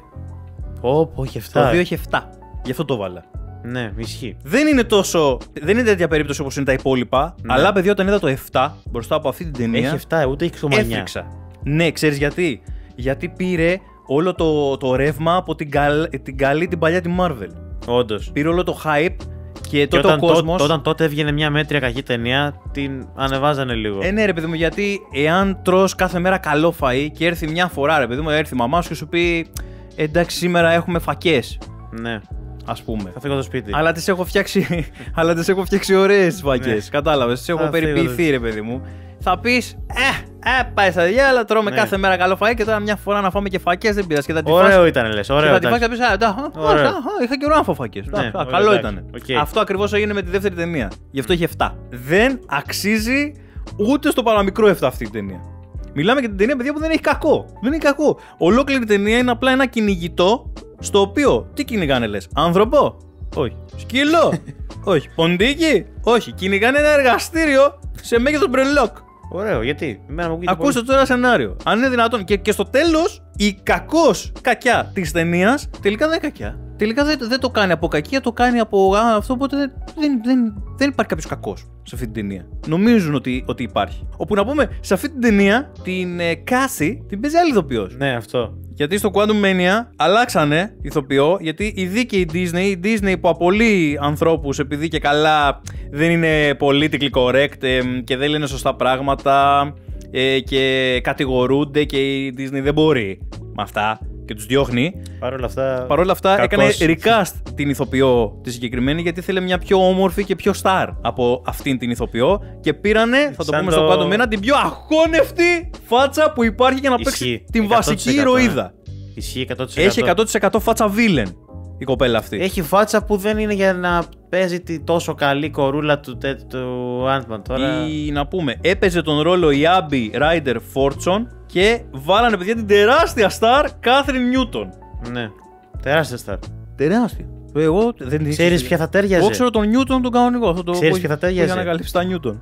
Πω, πω, έχει Το εφτά. δύο έχει επτά. Γι' αυτό το βάλα. Ναι, ισχύει. Δεν είναι τόσο. Δεν είναι τέτοια περίπτωση όπως είναι τα υπόλοιπα. Ναι. Αλλά παιδιά, όταν είδα το επτά μπροστά από αυτή την ταινία. Έχει εφτά, ούτε έξι κόμμα εννιά. Έφτιαξα. Ναι, ξέρεις γιατί. Γιατί πήρε όλο το, το ρεύμα από την, καλ, την καλή την παλιά τη Marvel. Όντως. Πήρε όλο το hype και, Και τότε όταν, ο κόσμος. τότε, όταν τότε έβγαινε μια μέτρια κακή ταινία, την ανεβάζανε λίγο. Ε, ναι, ρε παιδί μου, γιατί εάν τρως κάθε μέρα καλό φαΐ και έρθει μια φορά, ρε παιδί μου, έρθει η μαμά σου και σου πει εντάξει, σήμερα έχουμε φακές, Ναι, ας πούμε. θα φύγω το σπίτι. Αλλά τις έχω φτιάξει, αλλά τις έχω φτιάξει ωραίες φακές. Ναι. Κατάλαβες, τις έχω Θα φύγω περιποιηθεί, το- ρε παιδί μου. Θα πεις, ε, ε, πάει στα διάλα, τρώμε Ναι. κάθε μέρα καλό φαΐ και τώρα μια φορά να φάμε και φακές δεν πειράζει. Και θα τη Ωραίο φας- ήταν, λες. και Ωραίο θα τη φας ήταν. και θα πεις, «Α, εντάξει, α, Ωραίο. α, είχα καιρό να φάω φακές». Ναι, Α, ωραία, Καλό εντάξει. ήταν. Οκ. Αυτό ακριβώς έγινε με τη δεύτερη ταινία. Γι' αυτό είχε επτά. Δεν αξίζει ούτε στο παραμικρό επτά αυτή η ταινία. Μιλάμε για την ταινία, παιδιά, που δεν έχει κακό. Δεν έχει κακό. Ολόκληρη η ταινία είναι απλά ένα κυνηγητό στο οποίο τι κυνηγάνε, λες, άνθρωπο? Όχι. Σκύλο? Όχι. Ποντίκι? Όχι. Κυνηγάνε ένα εργαστήριο σε μέγεθος μπρελόκ. Ωραίο, γιατί. Εμένα μου ακούγεται Ακούστε τώρα ένα σενάριο. Αν είναι δυνατόν. Και, και στο τέλος, η κακός κακιά της ταινίας τελικά δεν είναι κακιά. Τελικά δεν, δεν το κάνει από κακία, το κάνει από α, αυτό. Οπότε δεν, δεν, δεν, δεν υπάρχει κάποιος κακός σε αυτή την ταινία. Νομίζουν ότι, ότι υπάρχει. Όπου να πούμε, σε αυτή την ταινία την ε, Κάση την παίζει άλλη ηθοποιός. πολύ. Ναι, αυτό. Γιατί στο Quantum Mania αλλάξανε ηθοποιό, γιατί η δίκαιη η Disney, η Disney που απολύει ανθρώπους επειδή και καλά δεν είναι politically correct ε, και δεν λένε σωστά πράγματα ε, και κατηγορούνται και η Disney δεν μπορεί με αυτά και τους διώχνει. Παρ' όλα αυτά. Παρ' όλα αυτά κακός. έκανε recast την ηθοποιό τη συγκεκριμένη γιατί ήθελε μια πιο όμορφη και πιο star από αυτήν την ηθοποιό και πήρανε, θα το Σαν πούμε το- στο Quantum Mania, την πιο αχώνευτη φάτσα που υπάρχει για να παίξει Ισχύει. την εκατό τοις βασική εκατό, ηρωίδα. Ισχύει εκατό τοις εκατό. Έχει εκατό τοις εκατό φάτσα villain η κοπέλα αυτή. Έχει φάτσα που δεν είναι για να παίζει τη τόσο καλή κορούλα του, τε- του Ant-Man τώρα. Η, να πούμε, έπαιζε τον ρόλο η Abby Ryder Fortson και βάλανε παιδιά την τεράστια star Catherine Newton. Ναι. Τεράστια στάρ. Τεράστια. Εγώ δεν την Ξέρεις ποια θα τέριαζε. Εγώ ξέρω τον Newton τον κανονικό. Αυτό το Ξέρεις που- ποια θα που τέριαζε. είχε ανακαλύψει τα Newton.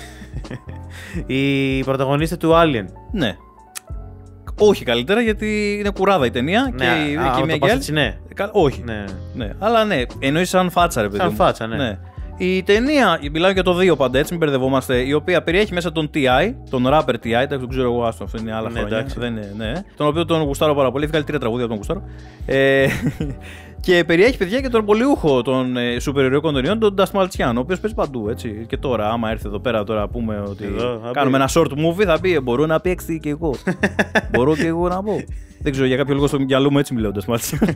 Η πρωταγωνίστρια του Alien. Ναι. Όχι καλύτερα γιατί είναι κουράδα η ταινία Ναι, και, α, η- α, και το μια και πας άλλη. έτσι, ναι. Κα- Όχι. Ναι. Ναι. Αλλά ναι, εννοεί σαν φάτσα, ρε παιδί. Σαν μου. φάτσα, ναι. Η ταινία, μιλάω για το δύο πάντα έτσι, μην μπερδευόμαστε, η οποία περιέχει μέσα τον τι άι, τον rapper τι άι, εντάξει, τον ξέρω εγώ, άστο, αυτό είναι άλλα Ναι, χρόνια. εντάξει. Δεν είναι, ναι. Τον οποίο τον γουστάρω πάρα πολύ, έχει βγάλει τρία τραγούδια από τον γουστάρω. Ε, Και περιέχει, παιδιά, και τον πολυούχο των ε, σούπερ ηρωικών ταινιών, τον Dust Malchian, ο οποίος παίζει παντού, έτσι. Και τώρα, άμα έρθει εδώ πέρα, τώρα πούμε ότι εδώ, κάνουμε ένα short movie, θα πει: μπορώ να παίξει και εγώ. Μπορώ και εγώ να πω. Δεν ξέρω, για κάποιο λόγο στο μυαλό μου έτσι μιλάω, Dust Malchian.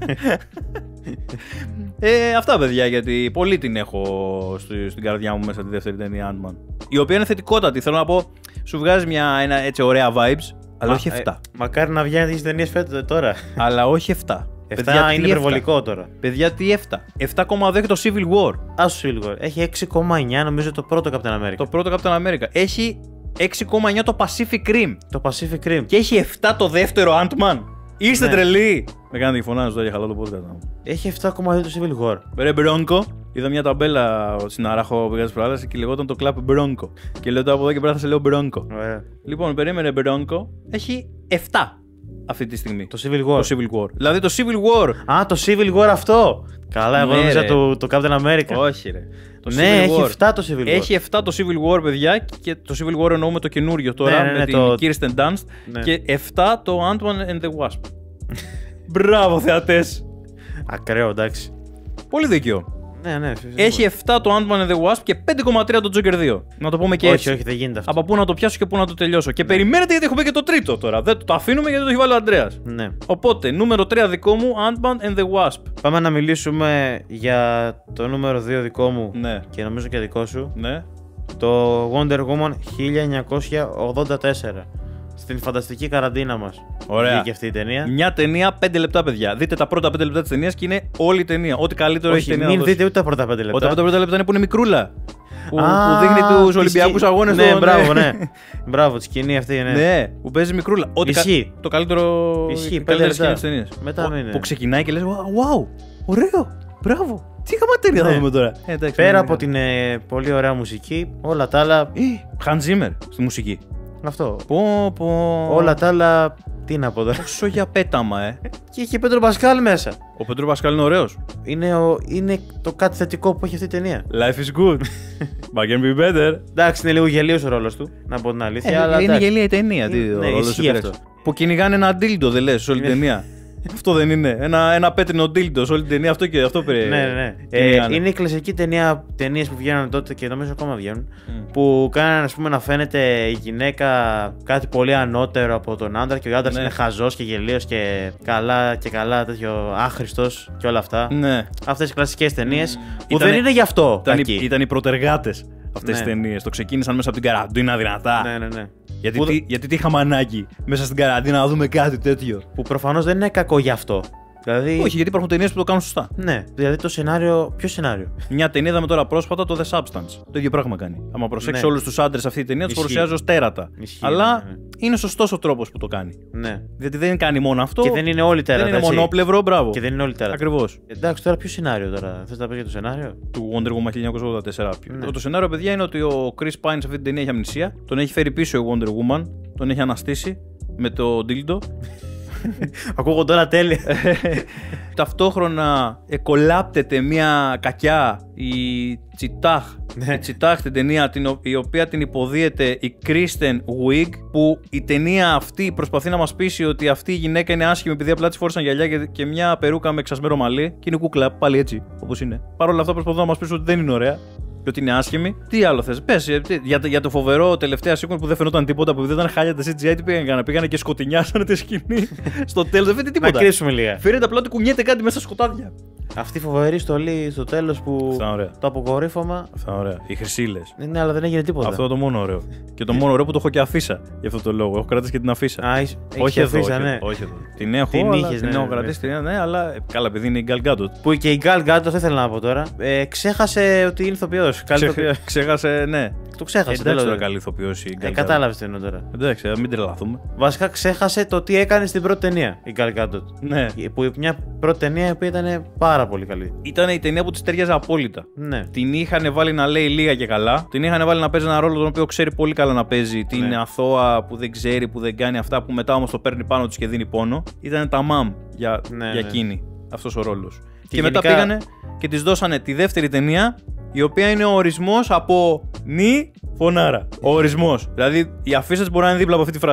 ε, αυτά, παιδιά, γιατί πολύ την έχω στη, στην καρδιά μου μέσα τη δεύτερη ταινία Ant-Man. Η οποία είναι θετικότατη, θέλω να πω, σου βγάζει μια ένα, έτσι ωραία vibes, αλλά Μα, όχι εφτά. Ε, μακάρι να βγαίνει τις ταινίες φέτος τώρα. Αλλά όχι εφτά. εφτά Παιδιά, είναι τι υπερβολικό εφτά? τώρα. Παιδιά, τι εφτά. εφτά κόμμα δύο έχει το Civil War. Άσου λίγο. Έχει έξι κόμμα εννιά νομίζω το πρώτο Captain America. Το πρώτο Captain America. Έχει έξι κόμμα εννιά το Pacific Rim. Το Pacific Rim. Και έχει εφτά το δεύτερο Ant-Man. Είστε Ναι. τρελοί. Με κάνετε και φωνάζω τώρα για χαλά το podcast. Έχει εφτά κόμμα δύο το Civil War. Ρε Μπρόγκο. Είδα μια ταμπέλα στην Αράχο που πήγα τη προάλλαση και λεγόταν το Club Μπρόγκο. Και λέω τώρα από εδώ και πέρα θα σε λέω Μπρόγκο. Ωραία. Λοιπόν, περίμενε Μπρόγκο. Έχει εφτά αυτή τη στιγμή. Το Civil War. Το Civil War. Δηλαδή το Civil War. Α, το Civil War αυτό. Καλά, εγώ Ναι, νόμιζα ρε. το, το Captain America. Όχι, ρε. Το Ναι, Civil έχει War. εφτά το Civil War. Έχει εφτά το Civil War, παιδιά, και το Civil War εννοούμε το καινούριο τώρα Ναι, ναι, με ναι, την το- Kirsten Dunst. Ναι. Και εφτά το Ant-Man and the Wasp. Μπράβο, θεατές. Ακραίο, εντάξει. Πολύ δίκιο. Ναι, ναι. Έχει εφτά το Ant-Man and the Wasp και πέντε κόμμα τρία το Joker δύο. Να το πούμε και όχι, έτσι. όχι, δεν γίνεται αυτό. Από πού να το πιάσω και πού να το τελειώσω. Και περιμένετε γιατί έχουμε και το τρίτο τώρα. Δεν το αφήνουμε γιατί το έχει βάλει ο Αντρέας. Ναι. Οπότε, νούμερο τρία δικό μου, Ant-Man and the Wasp. Πάμε να μιλήσουμε για το νούμερο δύο δικό μου Ναι, και νομίζω και δικό σου. ναι. Το Wonder Woman χίλια εννιακόσια ογδόντα τέσσερα. Στην φανταστική καραντίνα μας. Ωραία. Βγήκε αυτή η ταινία. Μια ταινία πέντε λεπτά, παιδιά. Δείτε τα πρώτα πέντε λεπτά τη ταινία και είναι όλη η ταινία. Ό,τι καλύτερο έχει η Όχι, ταινία. μην να δώσει. δείτε ούτε τα πρώτα πέντε λεπτά. Όταν τα πρώτα λεπτά είναι που είναι μικρούλα. Που, Α, που δείχνει του τη Ολυμπιακού σκη- αγώνε. Ναι, μπράβο, ναι. Μπράβο, τη σκηνή αυτή είναι. Ναι, που παίζει μικρούλα. Ό,τι κα- Ισχύει. Το καλύτερο. Ισχύει, η πέντε καλύτερη σκηνή λεπτά. τη ταινία. Μετά μην είναι. Που ξεκινάει και λε: Wow, ωραίο, μπράβο. Τι χαματέρια θα Ναι. δούμε τώρα. Ε, εντάξει, Πέρα ναι, από ναι. την ε, πολύ ωραία μουσική, όλα τα άλλα. Hans Zimmer στη μουσική. Αυτό. Πω, πω. Όλα τα άλλα. Τι να πω τώρα. Πόσο για πέταμα, ε. Και είχε Πέτρο Πασκάλ μέσα. Ο Πέτρο Πασκάλ είναι ωραίο. Είναι, ο, είναι το κάτι θετικό που έχει αυτή η ταινία. Life is good. But can be better. Εντάξει, είναι λίγο γελίο ο ρόλο του, να πω την αλήθεια. Ε, αλλά είναι εντάξει. γελία η ταινία. Τι, Ναι, ο ρόλος ισχύει του Πέτρεξ. αυτό. Που κυνηγάνε ένα ντίλντο, δεν λε, σε όλη την ταινία. Αυτό δεν είναι. Ένα, ένα πέτρινο ντίλντο σε όλη την ταινία. Αυτό και αυτό πρέπει. Ναι, ναι, ναι. Ε, είναι η κλασική ταινία, ταινίες που βγαίνανε τότε και νομίζω ακόμα βγαίνουν. Mm. Που κάνανε, ας πούμε, να φαίνεται η γυναίκα κάτι πολύ ανώτερο από τον άντρα και ο άντρας Ναι. είναι χαζός και γελίος και καλά και καλά τέτοιο άχρηστος και όλα αυτά. Ναι. Αυτές οι κλασικές ταινίες που Ήτανε- δεν είναι γι' αυτό. Ήταν, οι, κακοί. ήταν οι πρωτεργάτε αυτέ Ναι. τι ταινίε. Το ξεκίνησαν μέσα από την καραντίνα δυνατά. Ναι, ναι, ναι. Γιατί, Που, τι, γιατί τι είχαμε ανάγκη μέσα στην καραντίνα να δούμε κάτι τέτοιο. που προφανώς δεν είναι κακό γι' αυτό. Δηλαδή, Όχι, γιατί υπάρχουν ταινίε που το κάνουν σωστά. ναι, δηλαδή το σενάριο. Ποιο σενάριο. Μια ταινία είδαμε τώρα πρόσφατα, το The Substance. Το ίδιο πράγμα κάνει. Άμα προσέξει Ναι. όλου του άντρε αυτή η ταινία, του Ισχύει. παρουσιάζει ω τέρατα. Ισχύει, Αλλά ναι, ναι. είναι σωστό ο τρόπο που το κάνει. Ναι. Γιατί δεν κάνει μόνο αυτό. Και δεν είναι όλοι τέρατα. δεν είναι έτσι. μονόπλευρο, μπράβο. Και δεν είναι όλοι τέρατα. Ακριβώ. Εντάξει, τώρα ποιο σενάριο τώρα. Θε να πει για το σενάριο. Του Wonder Woman χίλια εννιακόσια ογδόντα τέσσερα. Ναι. Το σενάριο, παιδιά, είναι ότι ο Chris Pine σε αυτή την ταινία έχει αμνησία. Τον έχει φέρει πίσω η Wonder Woman. Τον έχει αναστήσει με το dildo. Ακούγονται όλα τέλεια. Ταυτόχρονα εκολάπτεται μια κακιά, η Τσιτάχ. Ναι. Η Τσιτάχ την ταινία, την, ο- η οποία την υποδίεται η Kristen Wiig, που η ταινία αυτή προσπαθεί να μας πείσει ότι αυτή η γυναίκα είναι άσχημη επειδή απλά της φόρησαν γυαλιά και, και μια περούκα με ξασμένο μαλλί και είναι κούκλα, πάλι έτσι όπως είναι. Παρ' όλα αυτά προσπαθούν να μας πείσουν ότι δεν είναι ωραία και ότι είναι άσχημη. Τι άλλο θες, πες, ε, τι- για, το- για το φοβερό τελευταία sequence που δεν φαινόταν τίποτα, που δεν ήταν χάλια τα σι τζι άι, τι πήγαν, κάνανε, πήγανε και σκοτεινιάσανε τη σκηνή στο τέλος, δεν φαίνεται Να τίποτα. κρίσουμε λίγα. Φαίνεται απλά ότι κουνιέται κάτι μέσα στα σκοτάδια. Αυτή η φοβερή στολή στο τέλο που. Αυτά είναι ωραία. Το αποκορύφωμα. Αυτά είναι ωραία. Οι χρυσίλες. Ναι, αλλά δεν έγινε τίποτα. Αυτό είναι το μόνο ωραίο. Και το μόνο ωραίο που το έχω και αφίσα γι' αυτό το λόγο. Έχω κρατήσει και την αφίσα. Α, έχεις- όχι έχεις εδώ. αφίσα, όχι, ναι. όχι εδώ. Την έχω, Την αλλά είχες, την ναι, έχω ναι, κρατήσει. την- Ναι, αλλά ε, καλά, επειδή είναι η Gal Gadot. Που και η Gal Gadot, αυτό ήθελα να πω τώρα. Ε, ξέχασε ότι είναι ηθοποιό. Καλή ηθοποιός. Ξέχασε, ναι. Το ξέχασε. Εντάξει, τέλος. τώρα καλή ηθοποιός η Gal Ε, Gadot. κατάλαβε τι εννοώ τώρα. Εντάξει, ε, μην τρελαθούμε. Βασικά ξέχασε το τι έκανε στην πρώτη ταινία η Gal Gadot. Ναι. Που μια πρώτη ταινία που ήταν πάρα πολύ καλή. Ήταν η ταινία που τη ταιριάζει απόλυτα. Ναι. Την είχαν βάλει να λέει λίγα και καλά. Την είχαν βάλει να παίζει ένα ρόλο τον οποίο ξέρει πολύ καλά να παίζει. Την Ναι. αθώα που δεν ξέρει, που δεν κάνει αυτά, που μετά όμως το παίρνει πάνω της και δίνει πόνο. Ήταν τα μαμ για, Ναι, για ναι. εκείνη αυτός ο ρόλος. Και, γενικά- μετά πήγανε και της δώσανε τη δεύτερη ταινία, η οποία είναι ο ορισμός από νη φωνάρα. Ο ορισμός. Δηλαδή η αφίσα της μπορεί να είναι δίπλα από αυτή τη φράση.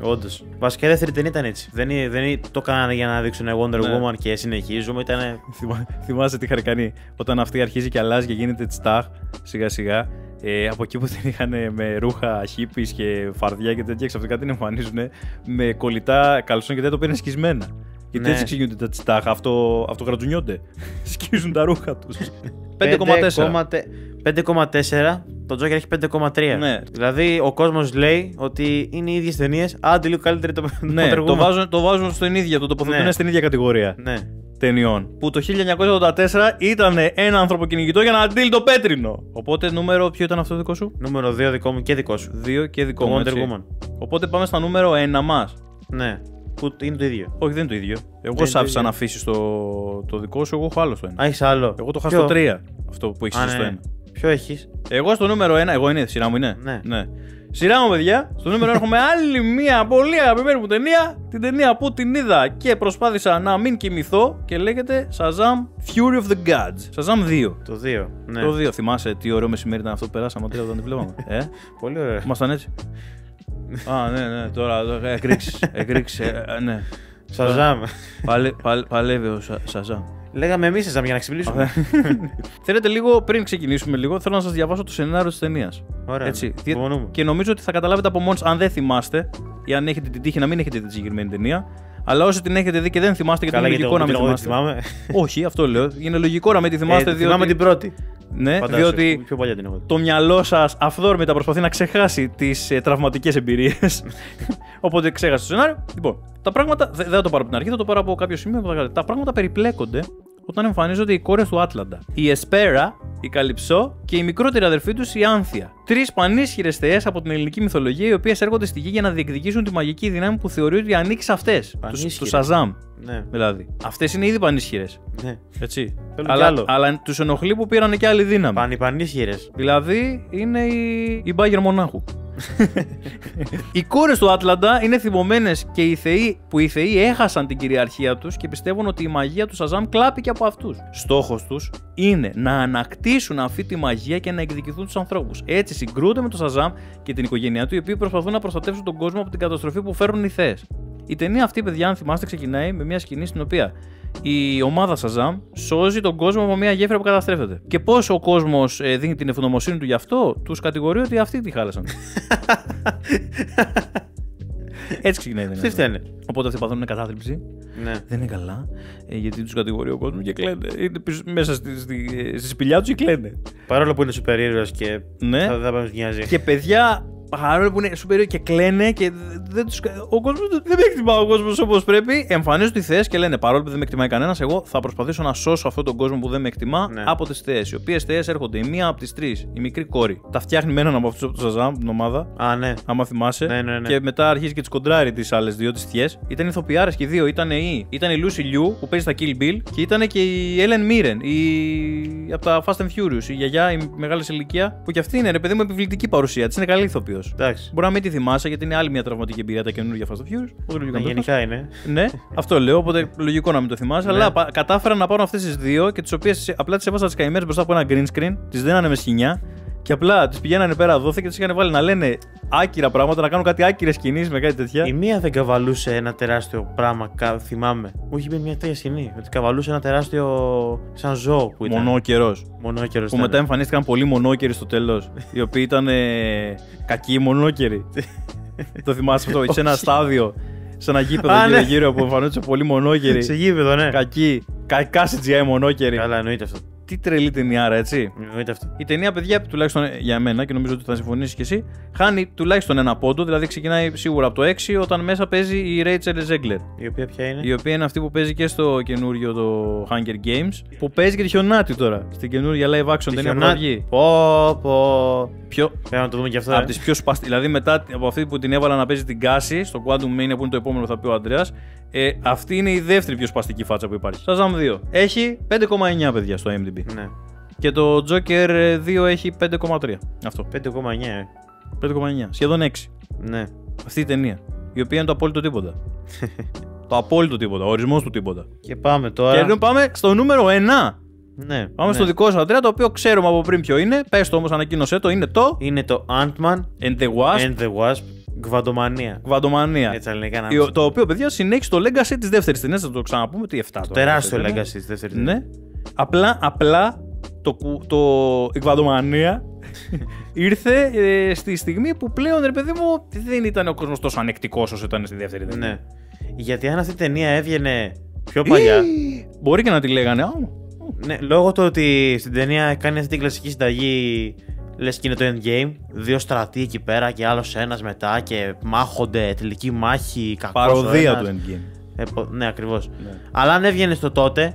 Όντως. Βασικά η δεύτερη ταινία ήταν έτσι. Δεν, δεν το κάνανε για να δείξουν Wonder Ναι. Woman και συνεχίζουμε. Ήτανε... Θυμά- Θυμάσαι τι είχαν κάνει όταν αυτή αρχίζει και αλλάζει και γίνεται τσιτάχ σιγά σιγά. Ε, από εκεί που την είχαν με ρούχα χίπης και φαρδιά και τέτοια, ξαφνικά την εμφανίζουν με κολλητά καλσόν και τέτοια, το οποία είναι σκισμένα. Γιατί Ναι. έτσι εξηγούνται τα τσιτάχ, αυτό, αυτογρατζουνιόνται. Σκίζουν τα ρούχα τους. πέντε κόμμα τέσσερα. πέντε κόμμα τέσσερα. Το Joker έχει πέντε κόμμα τρία. Ναι. Δηλαδή ο κόσμος λέει ότι είναι οι ίδιες ταινίες. Άντε λίγο καλύτερη το Ναι, Wonder το Woman. βάζουν, το βάζουν στην ίδια, το τοποθετούν Ναι. στην ίδια κατηγορία Ναι. ταινιών. Που το χίλια εννιακόσια ογδόντα τέσσερα ήταν ένα ανθρωποκυνηγητό για να αντίλει το πέτρινο. Οπότε νούμερο, ποιο ήταν αυτό δικό σου? Νούμερο δύο δικό μου και δικό σου. δύο και δικό Το μου. Wonder έτσι. Woman. Οπότε πάμε στα νούμερο ένα μας. Ναι. Που είναι το ίδιο. Όχι, δεν είναι το ίδιο. Εγώ είναι σ' το άφησα ίδιο. να αφήσει το, το δικό σου, εγώ έχω άλλο στο ένα. Α, έχεις άλλο. Εγώ το είχα Ποιο? στο τρία. Αυτό που έχει Α, στο ναι. ένα. Ποιο έχεις? Εγώ στο νούμερο ένα, εγώ είναι, σειρά μου είναι. Ναι. Σειρά μου, παιδιά. Στο νούμερο ένα έχουμε άλλη μία πολύ αγαπημένη μου ταινία. Την ταινία που την είδα και προσπάθησα να μην κοιμηθώ και λέγεται Shazam Fury of the Gods. Shazam δύο. Το δύο. Ναι. Το δύο. Θυμάσαι τι ωραίο μεσημέρι ήταν αυτό που περάσαμε όταν την βλέπαμε. Ε, Πολύ ωραίο. ήμασταν έτσι. Α, ναι, ναι, τώρα εκρήξεις. Εκρήξεις, ε, ε, ναι. Shazam. Παλε- παλε- Παλεύει ο Σα- Shazam. Λέγαμε εμείς Shazam για να ξυπνήσουμε. Θέλετε λίγο, πριν ξεκινήσουμε λίγο, θέλω να σας διαβάσω το σενάριο της ταινίας. Ωραία. Έτσι. Ναι. Συμφωνούμε. Και νομίζω ότι θα καταλάβετε από μόνοι σας, αν δεν θυμάστε, ή αν έχετε την τύχη να μην έχετε δει τη συγκεκριμένη ταινία. Αλλά όσοι την έχετε δει και δεν θυμάστε, γιατί Καλά, είναι γιατί λογικό εγώ να μην την εγώ θυμάστε. τη θυμάμαι. Όχι, αυτό λέω. Είναι λογικό να μην τη θυμάστε, Ε, διότι. Θυμάμαι την πρώτη. Ναι, Φαντάσου, διότι πιο παλιά την έχω δει. το μυαλό σας αυθόρμητα προσπαθεί να ξεχάσει τις ε, τραυματικές εμπειρίες. Οπότε ξέχασε το σενάριο. Λοιπόν, τα πράγματα. δε- Δεν θα το πάρω από την αρχή, θα το πάρω από κάποιο σημείο που θα κάνετε. Τα πράγματα περιπλέκονται όταν εμφανίζονται οι κόρες του Άτλαντα. Η Εσπέρα, η Καλυψό και η μικρότερη αδερφή τους η Άνθια. Τρεις πανίσχυρες θεές από την ελληνική μυθολογία, οι οποίες έρχονται στη γη για να διεκδικήσουν τη μαγική δύναμη που θεωρεί ότι ανήκει σε αυτές. Του Πανίσχυρες. Σαζάμ. Ναι. Δηλαδή. Αυτές είναι ήδη πανίσχυρες. Ναι. Έτσι. Θέλουν κι Αλλά, άλλο. αλλά τους ενοχλεί που πήραν και άλλη δύναμη. Πανυπανίσχυρες. Δηλαδή είναι η, η Μπάγερ Μονάχου. Οι κόρες του Άτλαντα είναι θυμωμένες και οι θεοί, που οι θεοί έχασαν την κυριαρχία τους και πιστεύουν ότι η μαγεία του Σαζάμ κλάπηκε από αυτούς. Στόχος τους είναι να ανακτήσουν αυτή τη μαγεία και να εκδικηθούν τους ανθρώπους. Έτσι συγκρούνται με τον Σαζάμ και την οικογένειά του, οι οποίοι προσπαθούν να προστατεύσουν τον κόσμο από την καταστροφή που φέρνουν οι θεές. Η ταινία αυτή, παιδιά, αν θυμάστε, ξεκινάει με μια σκηνή στην οποία η ομάδα Shazam σώζει τον κόσμο από μια γέφυρα που καταστρέφεται. Και πώς ο κόσμος ε, δίνει την ευγνωμοσύνη του γι' αυτό, τους κατηγορεί ότι αυτοί τη χάλασαν. Έτσι ξεκινάει η ταινία. Τι φταίνε. Οπότε αυτοί παθαίνουν κατάθλιψη. Ναι. Δεν είναι καλά, ε, γιατί τους κατηγορεί ο κόσμος και κλαίνε. Είναι πίσω- μέσα στη, στη, στη σπηλιά τους και κλαίνε. Παρόλο που είναι σούπερ ήρωας και Ναι. θα, θα μας νοιάζει. Και παιδιά, παρόλο που είναι σούπερ και κλαίνε και δεν τους... ο κόσμος δεν με εκτιμά ο κόσμος όπως πρέπει, εμφανίζονται οι θεές και λένε παρόλο που δεν με εκτιμάει κανένας, εγώ θα προσπαθήσω να σώσω αυτόν τον κόσμο που δεν με εκτιμά Ναι. από τις θεές. Οι οποίες θεές έρχονται η μία από τις τρεις, η μικρή κόρη. Τα φτιάχνει με έναν από αυτούς από το Shazam, την ομάδα. Α, ναι. Άμα θυμάσαι. Ναι, ναι, ναι. Και μετά αρχίζει και τις κοντράρει τις άλλες δύο, τις θείες. Ήταν ηθοποιάρες και οι δύο. Ήταν η, ήταν η Lucy Liu που παίζει στα Kill Bill και ήταν και η Ellen Mirren η... από τα Fast and Furious. Η γιαγιά, η μεγάλη σε ηλικία. Που και αυτή είναι ρε παιδί μου επιβλητική παρουσία. Τη είναι καλή ηθοποιός. Εντάξει. Μπορεί να μην τη θυμάσαι γιατί είναι άλλη μια τραυματική εμπειρία τα καινούργια Fast and Furious. Πολύ λογικό Ναι, να το γενικά είναι. ναι, αυτό λέω, οπότε λογικό να μην το θυμάσαι. Ναι. Αλλά πα- κατάφεραν να πάρουν αυτές τις δύο και τις οποίες απλά τις έβασαν τις καημένες μπροστά από ένα green screen, τις δένανε με σχοινιά και απλά τις πηγαίνανε πέρα δόθε και τις είχαν βάλει να λένε άκυρα πράγματα, να κάνουν κάτι άκυρες κινήσεις με κάτι τέτοια. Η μία δεν καβαλούσε ένα τεράστιο πράγμα, κα- θυμάμαι. Μου είχε πει μια τέτοια σκηνή. Ότι καβαλούσε ένα τεράστιο σαν ζώο που ήταν. Μονόκερος. Μονόκερος. Που ήταν. μετά εμφανίστηκαν πολύ μονόκεροι στο τέλος. Οι οποίοι ήταν ε, κακοί μονόκεροι. Το θυμάσαι αυτό, σε ένα στάδιο, σε ένα γήπεδο Α, ναι. γύρω-γύρω που εμφανίζονται πολύ μονόκεροι. Σε γήπεδο, ναι. Κακοί. Κακά σι τζι άι μονόκεροι. Καλά, εννοείται αυτό. Τι τρελή ταινιάρα, έτσι. Εννοείται αυτό. Η ταινία, παιδιά, τουλάχιστον για μένα και νομίζω ότι θα συμφωνήσει κι εσύ, χάνει τουλάχιστον ένα πόντο. Δηλαδή ξεκινάει σίγουρα από το έξι όταν μέσα παίζει η Rachel Zegler. Η οποία ποια είναι. Η οποία είναι αυτή που παίζει και στο καινούριο το Hunger Games. Που παίζει και τη Χιονάτη τώρα. Στην καινούργια live action ταινία που θα βγει. Πω, πω. Πιο... Πρέπει να το δούμε κι αυτό. Από ε. τις πιο σπαστικές. Δηλαδή μετά από αυτή που την έβαλα να παίζει την Κάση στο Quantum Mania που είναι το επόμενο που θα πει ο Αντρέας. Ε, αυτή είναι η δεύτερη πιο σπαστική φάτσα που υπάρχει. Shazam δύο. Έχει πέντε κόμμα εννιά παιδιά στο άι εμ ντι μπι. Ναι. Και το Joker δύο έχει πέντε κόμμα τρία. Αυτό. πέντε κόμμα εννιά. ε. πέντε κόμμα εννιά. Σχεδόν έξι. Ναι. Αυτή η ταινία. Η οποία είναι το απόλυτο τίποτα. Το απόλυτο τίποτα. Ο ορισμός του τίποτα. Και πάμε Και τώρα. εδώ πάμε στο νούμερο ένα. Ναι. Πάμε ναι. στο δικό σου Αντρέα, το οποίο ξέρουμε από πριν ποιο είναι. Πες το όμως, ανακοίνωσέ το. Είναι το Είναι το Ant-Man And the Wasp. and the Wasp. Γκβαντομανία. Γκβαντομανία. Έτσι ελληνικά να μην. Το οποίο, παιδιά, συνέχισε το legacy της δεύτερης ταινίας. Θα το ξαναπούμε. Τι εφτά τώρα. Τεράστιο δηλαδή, legacy της δεύτερης ναι. ταινίας. Απλά, απλά το, το, η Γκβαντομανία ήρθε ε, στη στιγμή που πλέον, ρε παιδί μου, δεν ήταν ο κόσμος τόσο ανεκτικός όσο ήταν στη δεύτερη ταινία. Ναι. Γιατί αν αυτή η ταινία έβγαινε πιο παλιά. Μπορεί και να τη λέγανε. Ναι, λόγω του ότι στην ταινία κάνει αυτή την κλασική συνταγή, λες και είναι το endgame. Δύο στρατοί εκεί πέρα και άλλος ένας μετά και μάχονται, τελική μάχη, κακός παροδία ο του ένας. endgame. Ε, πο- ναι, ακριβώς. Ναι. Αλλά αν έβγαινε στο τότε,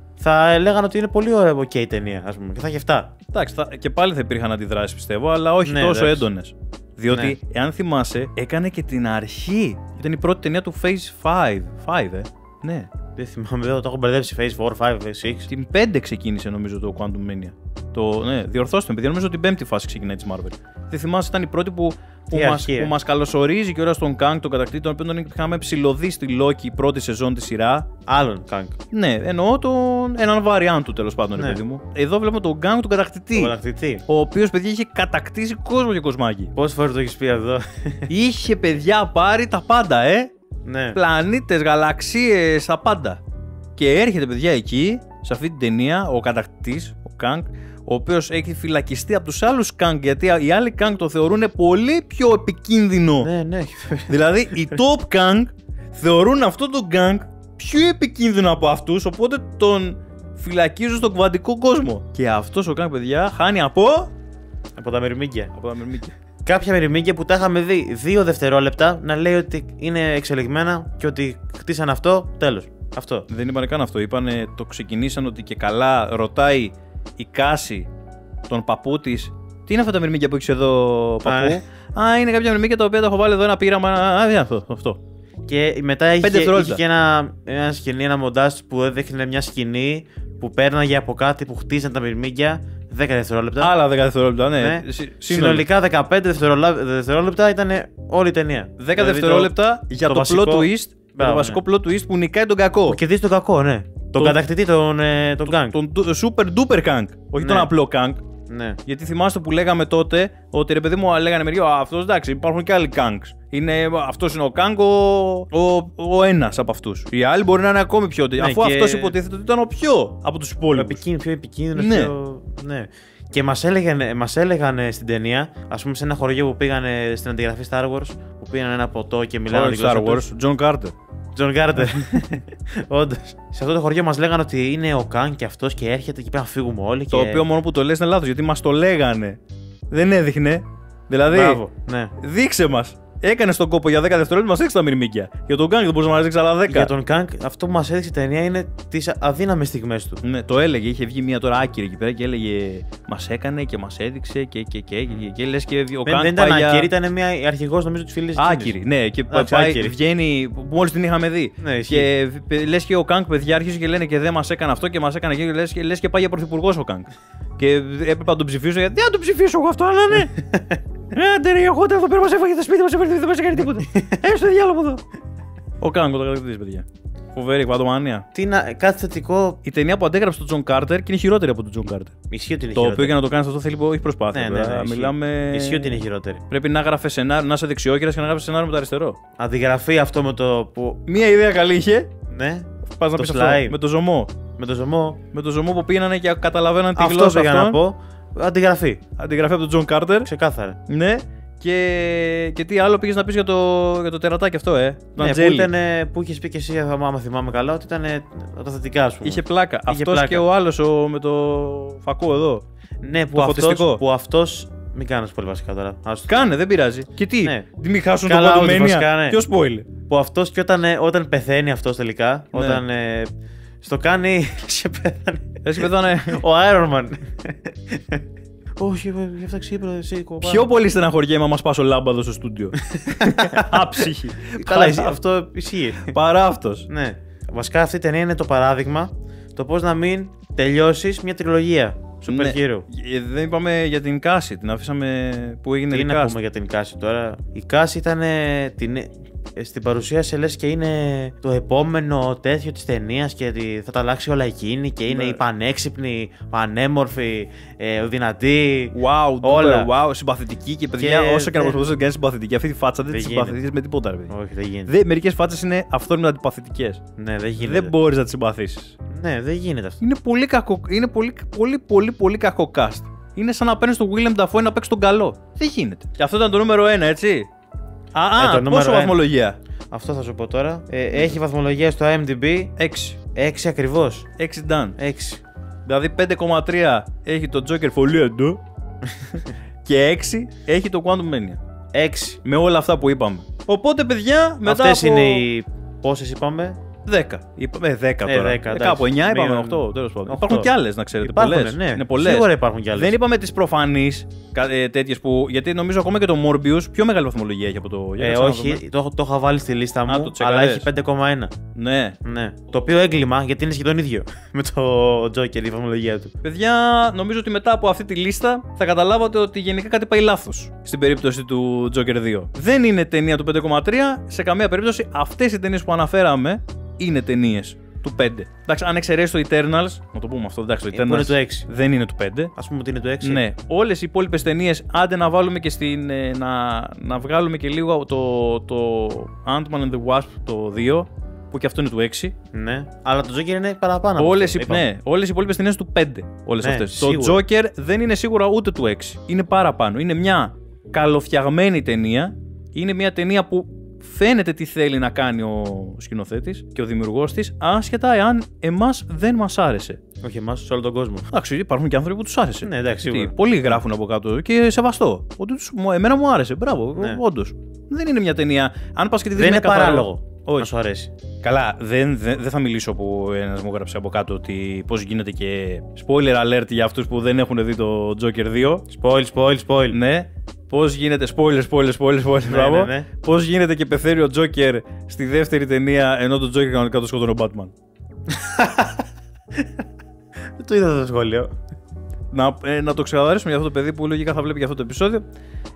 θα λέγανε ότι είναι πολύ ωραία ok η ταινία, ας πούμε, και θα είχε αυτά. Εντάξει, θα, και πάλι θα υπήρχαν αντιδράσεις, πιστεύω, αλλά όχι Ναι, τόσο εντάξει. έντονες. Διότι, Ναι. εάν θυμάσαι, έκανε και την αρχή. Ήταν η πρώτη ταινία του Phase πέντε. πέντε, ε. Ναι. Δεν θυμάμαι, δεν το έχω μπερδέψει. Phase τέσσερα, πέντε, έξι. Την πέντε ξεκίνησε, νομίζω, το Quantum Mania. Το, ναι, διορθώστε με, παιδιά, νομίζω την πέμπτη φάση ξεκινάει της Marvel. Δεν θυμάσαι, ήταν η πρώτη που, που, Τι μας, αρχή, ε. που μας καλωσορίζει και ώρα στον Kang, τον κατακτήτη, τον οποίο τον είχαμε ψηλωδεί στη Loki πρώτη σεζόν τη σειρά. Άλλον Kang. Ναι, εννοώ τον, έναν variant του, τέλος πάντων, ρε Ναι. παιδί μου. Εδώ βλέπουμε τον Kang, τον κατακτητή. Τον κατακτητή. Ο οποίος, παιδιά, είχε κατακτήσει κόσμο και κοσμάκι. Πόσες φορές το έχεις πει εδώ. Είχε, παιδιά, πάρει τα πάντα, ε. Ναι. Πλανήτες, γαλαξίες, τα πάντα. Και έρχεται, παιδιά, εκεί, σε αυτή την ταινία, ο κατακτητής, ο Kang, ο οποίος έχει φυλακιστεί από τους άλλους Kang, γιατί οι άλλοι Kang το θεωρούν πολύ πιο επικίνδυνο. Ναι, ναι. Δηλαδή, οι top Kang θεωρούν αυτό τον Kang πιο επικίνδυνο από αυτούς, οπότε τον φυλακίζουν στον κβαντικό κόσμο. Και αυτός ο Kang, παιδιά, χάνει από... Από τα μυρμήγκια. από τα μερμήγκια. Κάποια μυρμήγκια που τα είχαμε δει δύο δευτερόλεπτα να λέει ότι είναι εξελιγμένα και ότι χτίσαν αυτό, τέλος. Αυτό. Δεν είπανε καν αυτό. Είπανε, το ξεκινήσαν ότι και καλά ρωτάει η Κάση τον παππού τη. Τι είναι αυτά τα μυρμήγκια που έχει εδώ, παππού? Α, ναι. Α, είναι κάποια μυρμήγκια τα οποία τα έχω βάλει εδώ ένα πείραμα. Α, είναι αυτό. αυτό. Και μετά είχε, Πέντε δευτερόλεπτα. είχε και ένα, ένα σκηνή, ένα μοντάζ που έδειχνε μια σκηνή που πέρναγε από κάτι που χτίζαν τα μυρμήγκια δέκα δευτερόλεπτα. Άλλα δέκα δευτερόλεπτα, ναι. Ναι. Συ- Συνολικά δεκαπέντε δευτερόλεπτα, δευτερόλεπτα ήταν όλη η ταινία. δέκα Δηλαδή δευτερόλεπτα το- για το, βασικό- plot twist. Για το Μπράβο, βασικό ναι. plot twist που νικάει τον κακό. Που κερδίζει τον κακό, ναι. Τον Το- κατακτητή, τον, ε, τον Kang. Τον, τον super duper Kang. Όχι Ναι. τον απλό Kang. Ναι. Γιατί θυμάστε που λέγαμε τότε ότι ρε παιδί μου, λέγανε μερικοί, αυτό εντάξει, υπάρχουν και άλλοι Kangs. Είναι, αυτός είναι ο Kang, ο, ο, ο ένας από αυτούς. Οι άλλοι μπορεί να είναι ακόμη πιο. Ναι, αφού και- αυτός υποτίθεται ότι ήταν ο πιο από τους υπόλοιπους. Επικίνδυνο, πιο επικίνδυνο. Ναι. Πιο... ναι. Και μας έλεγαν, μας έλεγαν στην ταινία, ας πούμε σε ένα χωριό που πήγανε στην αντιγραφή Star Wars, που πήγαν ένα ποτό και μιλάνε Όχι Star Wars, John Carter. John Carter. Όντως. Σε αυτό το χωριό μας λέγανε ότι είναι ο Kang και αυτός και έρχεται και πρέπει να φύγουμε όλοι. Το και... οποίο μόνο που το λες είναι λάθος, γιατί μας το λέγανε. Δεν έδειχνε. Δηλαδή, Μπράβο, ναι. δείξε μας. Έκανε τον κόπο για δέκα δευτερόλεπτα, μας έδειξε τα μυρμήγκια. Για τον Kang δεν μπορούσε να μας δείξει άλλα δέκα. Για τον Kang, αυτό που μας έδειξε η ταινία είναι τις αδύναμες στιγμές του. Ναι, το έλεγε. Είχε βγει μια τώρα άκυρη εκεί πέρα και έλεγε μας έκανε και μας έδειξε και και και και, και, και λες και ο Δεν, Kang δεν ήταν πάει για- άκυρη, ήταν μια αρχηγός νομίζω της φίλης. Άκυρη, ναι, και Εντάξει, πάει, άκυρη. βγαίνει, που μόλις την είχαμε δει. Ναι, ισχύει. και πε- λες και ο Kang, παιδιά, άρχισε και λένε και δεν μας έκανε αυτό και μας έκανε και λες, και λες και πάει για πρωθυπουργός ο Kang. Και έπρεπε να τον ψηφίσω, γιατί δεν θα τον ψηφίσω εγώ αυτό, αλλά ναι. Άντε ρε, εγώ εδώ πέρα μας έφαγε τα σπίτι μας, έφερε, δεν μας έκανε τίποτα. Έστω διάλογο εδώ. Ο Kang, ο κατακτητής, παιδιά. Φοβερή, Γκβαντομανία. Τι να, κάτι θετικό. Η ταινία που αντέγραψε τον Τζον Κάρτερ και είναι χειρότερη από τον Τζον Κάρτερ. Ισχύει ότι είναι Το οποίο χειρότερη. για να το κάνει αυτό θέλει όχι προσπάθεια. Ναι, ναι, ναι, βέβαια. ισχύει. Μιλάμε. Ισχύει ότι είναι χειρότερη. Πρέπει να γράφει σενάριο, να είσαι δεξιόχειρας και να γράφει σενάριο με το αριστερό. Αντιγραφή αυτό με το που. Μία ιδέα καλή είχε. Ναι, Πας να Το πεις αυτό. slime. Με το ζωμό. με το ζωμό. Με το ζωμό που πήγαιναν και καταλαβαίναν τη Αυτό γλώσσα πήγα να αυτών. πω. Αντιγραφή. Αντιγραφή από τον Τζον Κάρτερ. Ξεκάθαρα. Ναι. Και, και τι άλλο πήγες να πεις για το, για το τερατάκι αυτό, ε. Το Ναι, που, Αντζέλι. ήταν, που είχε πει και εσύ, άμα θυμάμαι καλά, ότι ήταν τα θετικά σου. Είχε πλάκα. Είχε Αυτός πλάκα. και ο άλλος ο, με το φακό εδώ. Ναι, που το αυτός, φωτιστικό. που αυτός. Μην κάνω πολύ βασικά τώρα. Ας το- Κάνε, δεν πειράζει. Και τι, Ναι. μην χάσουν το Καλά, όντως, Quantumania. βασικά, ναι. Ποιο spoiler. Που αυτός και όταν, ε, όταν πεθαίνει αυτός τελικά, Ναι. όταν ε, στο κάνει. σε πέθανε. Έτσι πεθάνε. Ο Iron Man. Όχι, γι' αυτό ξύπνο, εσύ κοπά. Πιο πολύ στεναχωριέμαι άμα σπάσω λάμπαδο στο στούντιο. Άψυχη. Καλά, ισχύει, αυτό ισχύει. Παρά αυτός. Ναι. Βασικά αυτή η ταινία είναι το παράδειγμα το πώς να μην τελειώσεις μια τριλογία super Ναι. hero. Ε, Δεν είπαμε για την Κάση, την αφήσαμε που έγινε Τι να recast. πούμε για την Κάση τώρα. Η Κάση ήταν. ε, Την... στην παρουσίαση λες και είναι το επόμενο τέτοιο της ταινίας και ότι θα τα αλλάξει όλα εκείνη και είναι ναι. η πανέξυπνη, πανέμορφη, ε, δυνατή. Wow, όλα. Wow, συμπαθητική και παιδιά, Και όσο και να δεν- προσπαθούσε να κάνει συμπαθητική, αυτή τη φάτσα δεν Δεν τη γίνεται. συμπαθητική με τίποτα. Ρε, παιδί. Όχι, δεν γίνεται. Δε, μερικές φάτσες είναι αυθόρμητα αντιπαθητικές. Ναι, δεν γίνεται. Δεν μπορείς να τις συμπαθήσεις. Ναι, δεν γίνεται αυτό. Είναι πολύ κακό. Είναι πολύ, πολύ, πολύ, πολύ κακό cast. Είναι σαν να παίρνει τον Willem Dafoe να παίξει τον καλό. Δεν γίνεται. Και αυτό ήταν το νούμερο ένα, έτσι. Α, Ε, α το νούμερο πόσο ένα. βαθμολογία. Αυτό θα σου πω τώρα. Ε, έχει βαθμολογία στο άι εμ ντι μπι έξι. έξι ακριβώς. έξι done. έξι. Δηλαδή πέντε κόμμα τρία έχει το Joker Foliendo και έξι έχει το Quantum Mania. έξι. Με όλα αυτά που είπαμε. Οπότε, παιδιά, μετά Αυτές από... είναι οι. Πόσες είπαμε? δέκα. Είπαμε δέκα Ε, τώρα. δέκα, Ε, εντάξει. κάπου εννιά είπαμε, Μείον- οκτώ. Τέλος πάντων. οκτώ. Υπάρχουν κι άλλες, να ξέρετε. Υπάρχουν, πολλές. ναι. Είναι πολλές. Σίγουρα υπάρχουν κι άλλες. Δεν είπαμε τις προφανείς ε, τέτοιες που. Γιατί νομίζω ακόμα και το Morbius πιο μεγάλη βαθμολογία έχει από το. για Ε, να ξαναδούμε. όχι, το, το είχα βάλει στη λίστα Α, μου, το τσεκαρές. αλλά έχει πέντε κόμμα ένα. Ναι. Ναι. Το οποίο έγκλημα, γιατί είναι σχεδόν ίδιο με το Joker η βαθμολογία του. Παιδιά, νομίζω ότι μετά από αυτή τη λίστα θα καταλάβατε ότι γενικά κάτι πάει λάθος στην περίπτωση του Joker δύο. Δεν είναι ταινία του πέντε κόμμα τρία, σε καμία περίπτωση αυτές οι ταινίες που αναφέραμε είναι ταινίες του πέντε. Εντάξει, αν εξαιρέσει το Eternals, να το πούμε αυτό, εντάξει, το Ε, που Eternals είναι του έξι. δεν είναι του πέντε. Ας πούμε ότι είναι του έξι. Ναι, όλες οι υπόλοιπες ταινίες, άντε να βάλουμε και στην. ε, να, να βγάλουμε και λίγο το, το Ant-Man and the Wasp το δύο, που και αυτό είναι του έξι. Ναι. Αλλά το Joker είναι παραπάνω. από Όλες αυτό, οι, είπαμε. ναι, όλες οι υπόλοιπες ταινίες του πέντε. Όλες Ναι, αυτές. σίγουρα. Το Joker δεν είναι σίγουρα ούτε του έξι. Είναι παραπάνω. Είναι μια καλοφτιαγμένη ταινία. Είναι μια ταινία που φαίνεται τι θέλει να κάνει ο σκηνοθέτης και ο δημιουργός της, άσχετα εάν εμάς δεν μας άρεσε. Όχι εμάς, σε όλο τον κόσμο. Εντάξει, υπάρχουν και άνθρωποι που τους άρεσε. Ναι, εντάξει, Τι, σίγουρα. πολλοί γράφουν από κάτω και σεβαστό. Ότι τους, μου- εμένα μου άρεσε. Μπράβο, Ναι. όντως. Δεν είναι μια ταινία. Αν πας και τη δεις Δεν με είναι καθαρό- παράλογο. Όχι. Να σου αρέσει. Καλά, δεν, δεν, δεν θα μιλήσω που ένας μου έγραψε από κάτω ότι πώς γίνεται και spoiler alert για αυτούς που δεν έχουν δει το Joker δύο. Spoil, spoil, spoil. Ναι. Πώς γίνεται, spoiler, spoiler, spoiler, spoiler, μπράβο. ναι, ναι. Πώς γίνεται και πεθαίνει ο Joker στη δεύτερη ταινία ενώ το Joker κανονικά το σκοτώνει ο Batman. Δεν το είδα το σχόλιο. Να, ε, να το ξεκαθαρίσουμε για αυτό το παιδί που λογικά θα βλέπει για αυτό το επεισόδιο.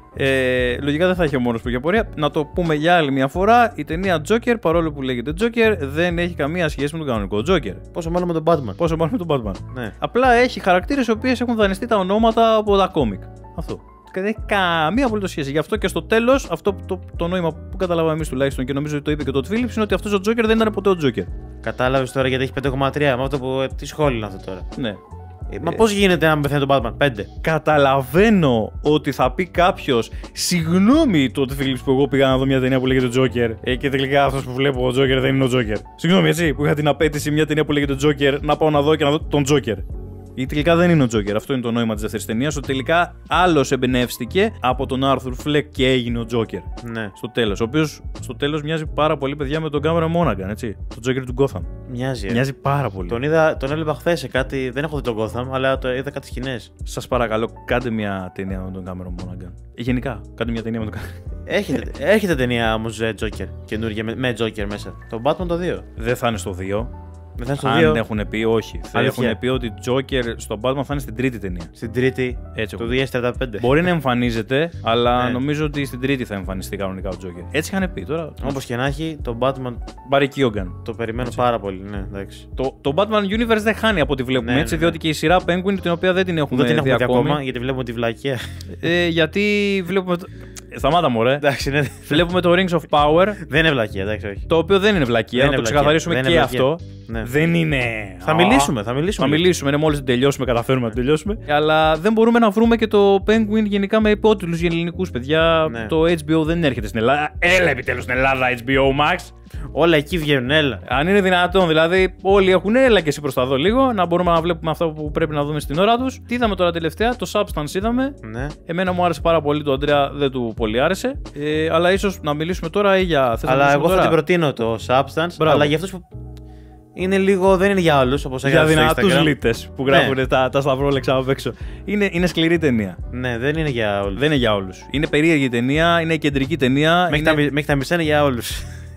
Ε, λογικά δεν θα έχει ο μόνος που για πορεία. Να το πούμε για άλλη μια φορά. Η ταινία Joker, παρόλο που λέγεται Joker, δεν έχει καμία σχέση με τον κανονικό Joker. Πόσο μάλλον με τον Batman. Πόσο μάλλον με τον Batman. Ναι. Απλά έχει χαρακτήρες οι οποίες έχουν δανειστεί τα ονόματα από τα κόμικ. Αυτό. Και δεν έχει καμία απολύτως σχέση. Γι' αυτό και στο τέλος, αυτό που το, το νόημα που καταλάβαμε εμείς τουλάχιστον και νομίζω ότι το είπε και ο Todd Phillips είναι ότι αυτός ο Joker δεν ήταν ποτέ ο Joker. Κατάλαβες τώρα γιατί έχει πέντε κόμμα τρία. Με αυτό που. Τι σχόλιο είναι αυτό τώρα. Ναι. Ε, μα πώς γίνεται να πεθαίνει τον Batman, πέντε. Καταλαβαίνω ότι θα πει κάποιο συγγνώμη το Phillips που εγώ πήγα να δω μια ταινία που λέγεται Joker ε, και τελικά αυτό που βλέπω ο Joker δεν είναι ο Joker. Συγγνώμη, έτσι, που είχα την απέτηση μια ταινία που λέγεται Joker να πάω να δω και να δω τον Joker. Ή τελικά δεν είναι ο Joker. Αυτό είναι το νόημα της δεύτερης ταινίας. Ότι τελικά άλλος εμπνεύστηκε από τον Arthur Fleck και έγινε ο Joker. Ναι. Στο τέλος. Ο οποίος στο τέλος μοιάζει πάρα πολύ, παιδιά, με τον Cameron Monaghan, έτσι. Το Joker του Gotham. Μοιάζει. Ε. Μοιάζει πάρα πολύ. Τον, είδα, τον έβλεπα χθε σε κάτι. Δεν έχω δει τον Gotham, αλλά το είδα κάτι σκηνές. Σας παρακαλώ, κάντε μια ταινία με τον Cameron Monaghan. Γενικά, κάντε μια ταινία με τον Cameron. Έρχεται, έρχεται ταινία όμω Joker. Καινούργια με, με Joker μέσα. Το Batman το δύο. Δεν θα είναι στο δύο. Δεν θα είναι στο Αν δύο. έχουν πει, όχι. Θα Αλήθεια. έχουν πει ότι Joker στον Batman θα είναι στην τρίτη ταινία. Στην τρίτη. Έτσι Το έχω. δύο χιλιάδες τριάντα πέντε. Μπορεί να εμφανίζεται, αλλά Ναι. νομίζω ότι στην τρίτη θα εμφανιστεί κανονικά ο Joker. Έτσι είχαν πει τώρα. Όπως και να έχει, το Batman Barry Keoghan. το περιμένω πάρα πολύ. Ναι, εντάξει. Το, το Batman Universe δεν χάνει από ό,τι βλέπουμε Ναι, έτσι, ναι, ναι. διότι και η σειρά Penguin, την οποία δεν την έχουμε, Δεν την έχουμε δει δει ακόμη. ακόμα γιατί βλέπουμε τη βλακία. Ε, γιατί βλέπουμε. Το... Ε, Σταμάτα, μωρέ. Εντάξει, ναι. Βλέπουμε το Rings of Power, Δεν είναι βλακία, εντάξει, όχι. το οποίο δεν είναι βλακεία. Δεν να είναι το βλακεία. ξεκαθαρίσουμε Δεν και είναι βλακεία. αυτό. Ναι. Δεν είναι. Θα Α, μιλήσουμε, θα μιλήσουμε. Θα μιλήσουμε, ναι, μόλις την τελειώσουμε, καταφέρουμε να την τελειώσουμε. Αλλά δεν μπορούμε να βρούμε και το Penguin γενικά με υπότιτλους για ελληνικούς, παιδιά. Ναι. Το έιτς μπι ο δεν έρχεται στην Ελλάδα. Έλα επιτέλους στην Ελλάδα, έιτς μπι ο Max. Όλα εκεί βγαίνουν, έλα. Αν είναι δυνατόν, δηλαδή, όλοι έχουν έλα και εσύ προς τα δω λίγο, να μπορούμε να βλέπουμε αυτά που πρέπει να δούμε στην ώρα τους. Τι είδαμε τώρα τελευταία, το Substance είδαμε. Ναι. Εμένα μου άρεσε πάρα πολύ, το Αντρέα δεν του πολύ άρεσε. Ε, αλλά ίσως να μιλήσουμε τώρα ή για. Θες να Αλλά μιλήσουμε εγώ θα τώρα? την προτείνω το Substance. Μπράβο. Αλλά για αυτούς που. Είναι λίγο, δεν είναι για όλους όπως Για έγραψε στο δυνατούς Instagram. λίτες που Ναι. γράφουν τα, τα σταυρόλεξα απ' έξω. Είναι, είναι σκληρή ταινία. Ναι, δεν είναι για όλους. Δεν είναι για όλους. Είναι περίεργη ταινία, είναι κεντρική ταινία. Μέχρι, είναι... τα, μι- μέχρι τα μισά είναι για όλους.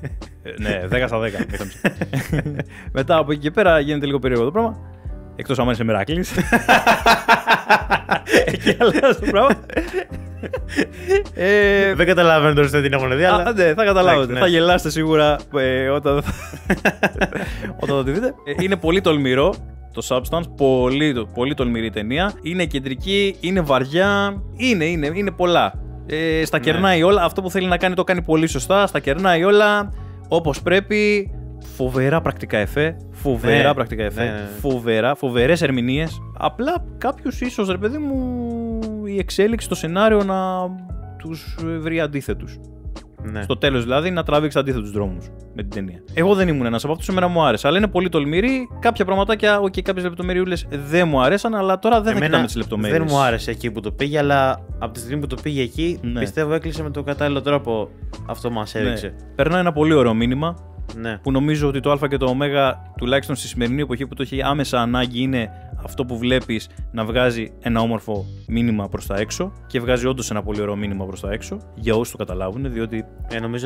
Ε, ναι, δέκα στα δέκα. μέχρι τα μισά. Μετά από εκεί και πέρα γίνεται λίγο περίεργο το πράγμα. Εκτός άμα είσαι Μερακλής. Εκεί αλλάζει το πράγμα. ε, Δεν καταλαβαίνω τώρα τι την έχουν δει, αλλά. Α, ναι, θα καταλάβετε. Ναι. Θα γελάσετε σίγουρα ε, όταν, όταν το τη δείτε. Ε, είναι πολύ τολμηρό το Substance. Πολύ, πολύ τολμηρή ταινία. Είναι κεντρική, είναι βαριά. Είναι, είναι, είναι πολλά. Ε, στα Ναι. κερνάει όλα. Αυτό που θέλει να κάνει το κάνει πολύ σωστά. Στα κερνάει όλα όπως πρέπει. Φοβερά πρακτικά εφέ. Φοβερά Ναι, πρακτικά εφέ. ναι, ναι. Φοβερά, φοβερές ερμηνείες. Απλά κάποιους ίσως, ρε παιδί μου, η εξέλιξη στο σενάριο να τους βρει αντίθετους. Ναι. Στο τέλος δηλαδή να τραβήξει αντίθετους δρόμους με την ταινία. Εγώ δεν ήμουν ένας από αυτούς, εμένα μου άρεσε. Αλλά είναι πολύ τολμηρή. Κάποια πραγματάκια, οκ, okay, κάποιες λεπτομεριούλες δεν μου άρεσαν, αλλά τώρα δεν θα κοιτάμε τις λεπτομέρειες. Δεν μου άρεσε εκεί που το πήγε, αλλά από τη στιγμή που το πήγε εκεί, Ναι. πιστεύω έκλεισε με τον κατάλληλο τρόπο αυτό που μας έδειξε. Ναι. Περνάει ένα πολύ ωραίο μήνυμα. Ναι. Που νομίζω ότι το Α και το Ω, τουλάχιστον στη σημερινή εποχή που το έχει άμεσα ανάγκη, είναι αυτό που βλέπεις να βγάζει ένα όμορφο μήνυμα προς τα έξω. Και βγάζει όντως ένα πολύ ωραίο μήνυμα προς τα έξω. Για όσους το καταλάβουν, διότι. Ε, νομίζω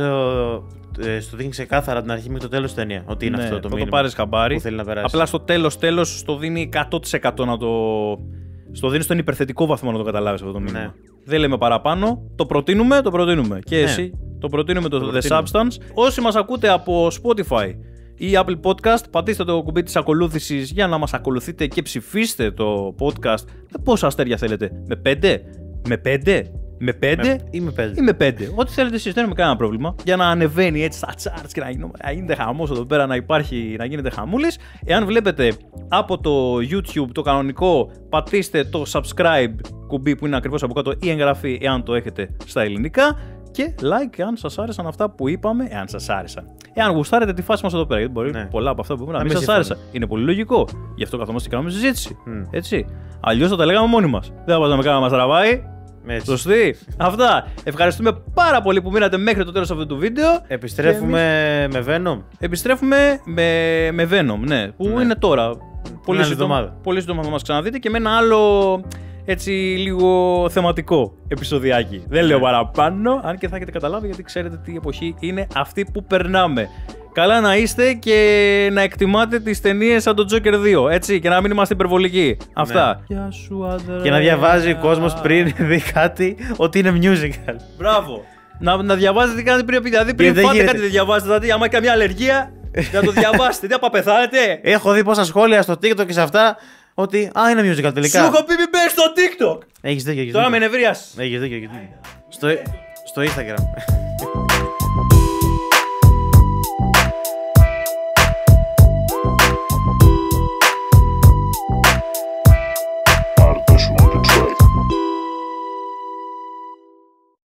ε, στο δείχνει ξεκάθαρα από την αρχή μέχρι το τέλος της ταινία ότι είναι Ναι, αυτό το θα μήνυμα. το πάρεις χαμπάρι. που θέλει να περάσει. Απλά στο τέλος, τέλος, στο δίνει εκατό τοις εκατό να το. Στο δίνει στον υπερθετικό βαθμό να το καταλάβεις αυτό το μήνυμα. Ναι. Δεν λέμε παραπάνω. Το προτείνουμε, το προτείνουμε. Και Ναι. εσύ. Το προτείνουμε το, Το The προτείνουμε. Substance. Όσοι μας ακούτε από Spotify ή Apple Podcast, πατήστε το κουμπί της ακολούθησης για να μας ακολουθείτε και ψηφίστε το podcast. Με πόσα αστέρια θέλετε, με πέντε, με πέντε, με πέντε Με- ή με πέντε. ή με πέντε. Ό,τι θέλετε εσείς, δεν έχουμε κανένα πρόβλημα. Για να ανεβαίνει έτσι στα charts και να, γίνω, να γίνεται χαμός εδώ πέρα, να υπάρχει, να γίνεται χαμούλης. Εάν βλέπετε από το YouTube το κανονικό, πατήστε το subscribe κουμπί που είναι ακριβώς από κάτω ή εγγραφή εάν το έχετε στα ελληνικά. Και like εάν σας άρεσαν αυτά που είπαμε, εάν σας άρεσαν. Εάν γουστάρετε τη φάση μας εδώ πέρα, γιατί μπορεί Ναι. πολλά από αυτά που είπαμε να Να μην μην σας συμφωνώ. άρεσαν. Είναι πολύ λογικό. Γι' αυτό καθόμαστε και κάνουμε συζήτηση. Μμ. Έτσι. Αλλιώς θα τα λέγαμε μόνοι μας. Δεν θα βάζαμε κανένα να μας τραβάει. Έτσι. Σωστή. Αυτά. Ευχαριστούμε πάρα πολύ που μείνατε μέχρι το τέλος αυτού του βίντεο. Επιστρέφουμε με Venom. Επιστρέφουμε με, με Venom, ναι. Που Ναι. είναι τώρα. Πολύ άλλη σύντομα, εβδομάδα. πολύ σύντομα θα μας ξαναδείτε και με ένα άλλο έτσι λίγο θεματικό επεισοδιάκι. Δεν λέω παραπάνω, αν και θα έχετε καταλάβει γιατί ξέρετε τι εποχή είναι αυτή που περνάμε. Καλά να είστε και να εκτιμάτε τις ταινίες σαν το Joker δύο, έτσι, και να μην είμαστε υπερβολικοί. Αυτά. Γεια σου, άντρα. Και να διαβάζει ο κόσμος πριν δει κάτι ότι είναι musical. Μπράβο. Να, να διαβάζετε κάτι πριν, δηλαδή Και πριν δεν πάτε γίνεται. κάτι δεν διαβάζετε, δηλαδή άμα έχει καμιά αλλεργία, να το διαβάσετε, τι θα πεθάνετε. Έχω δει πόσα σχόλια στο TikTok και σε αυτά ότι α, είναι musical Σου τελικά. έχω πει μην μπαίνεις στο TikTok. Έχεις δίκιο, έχεις Τώρα με δίκιο. νευρίασες. Έχεις δίκιο, έχεις δίκιο. Στο, στο Instagram.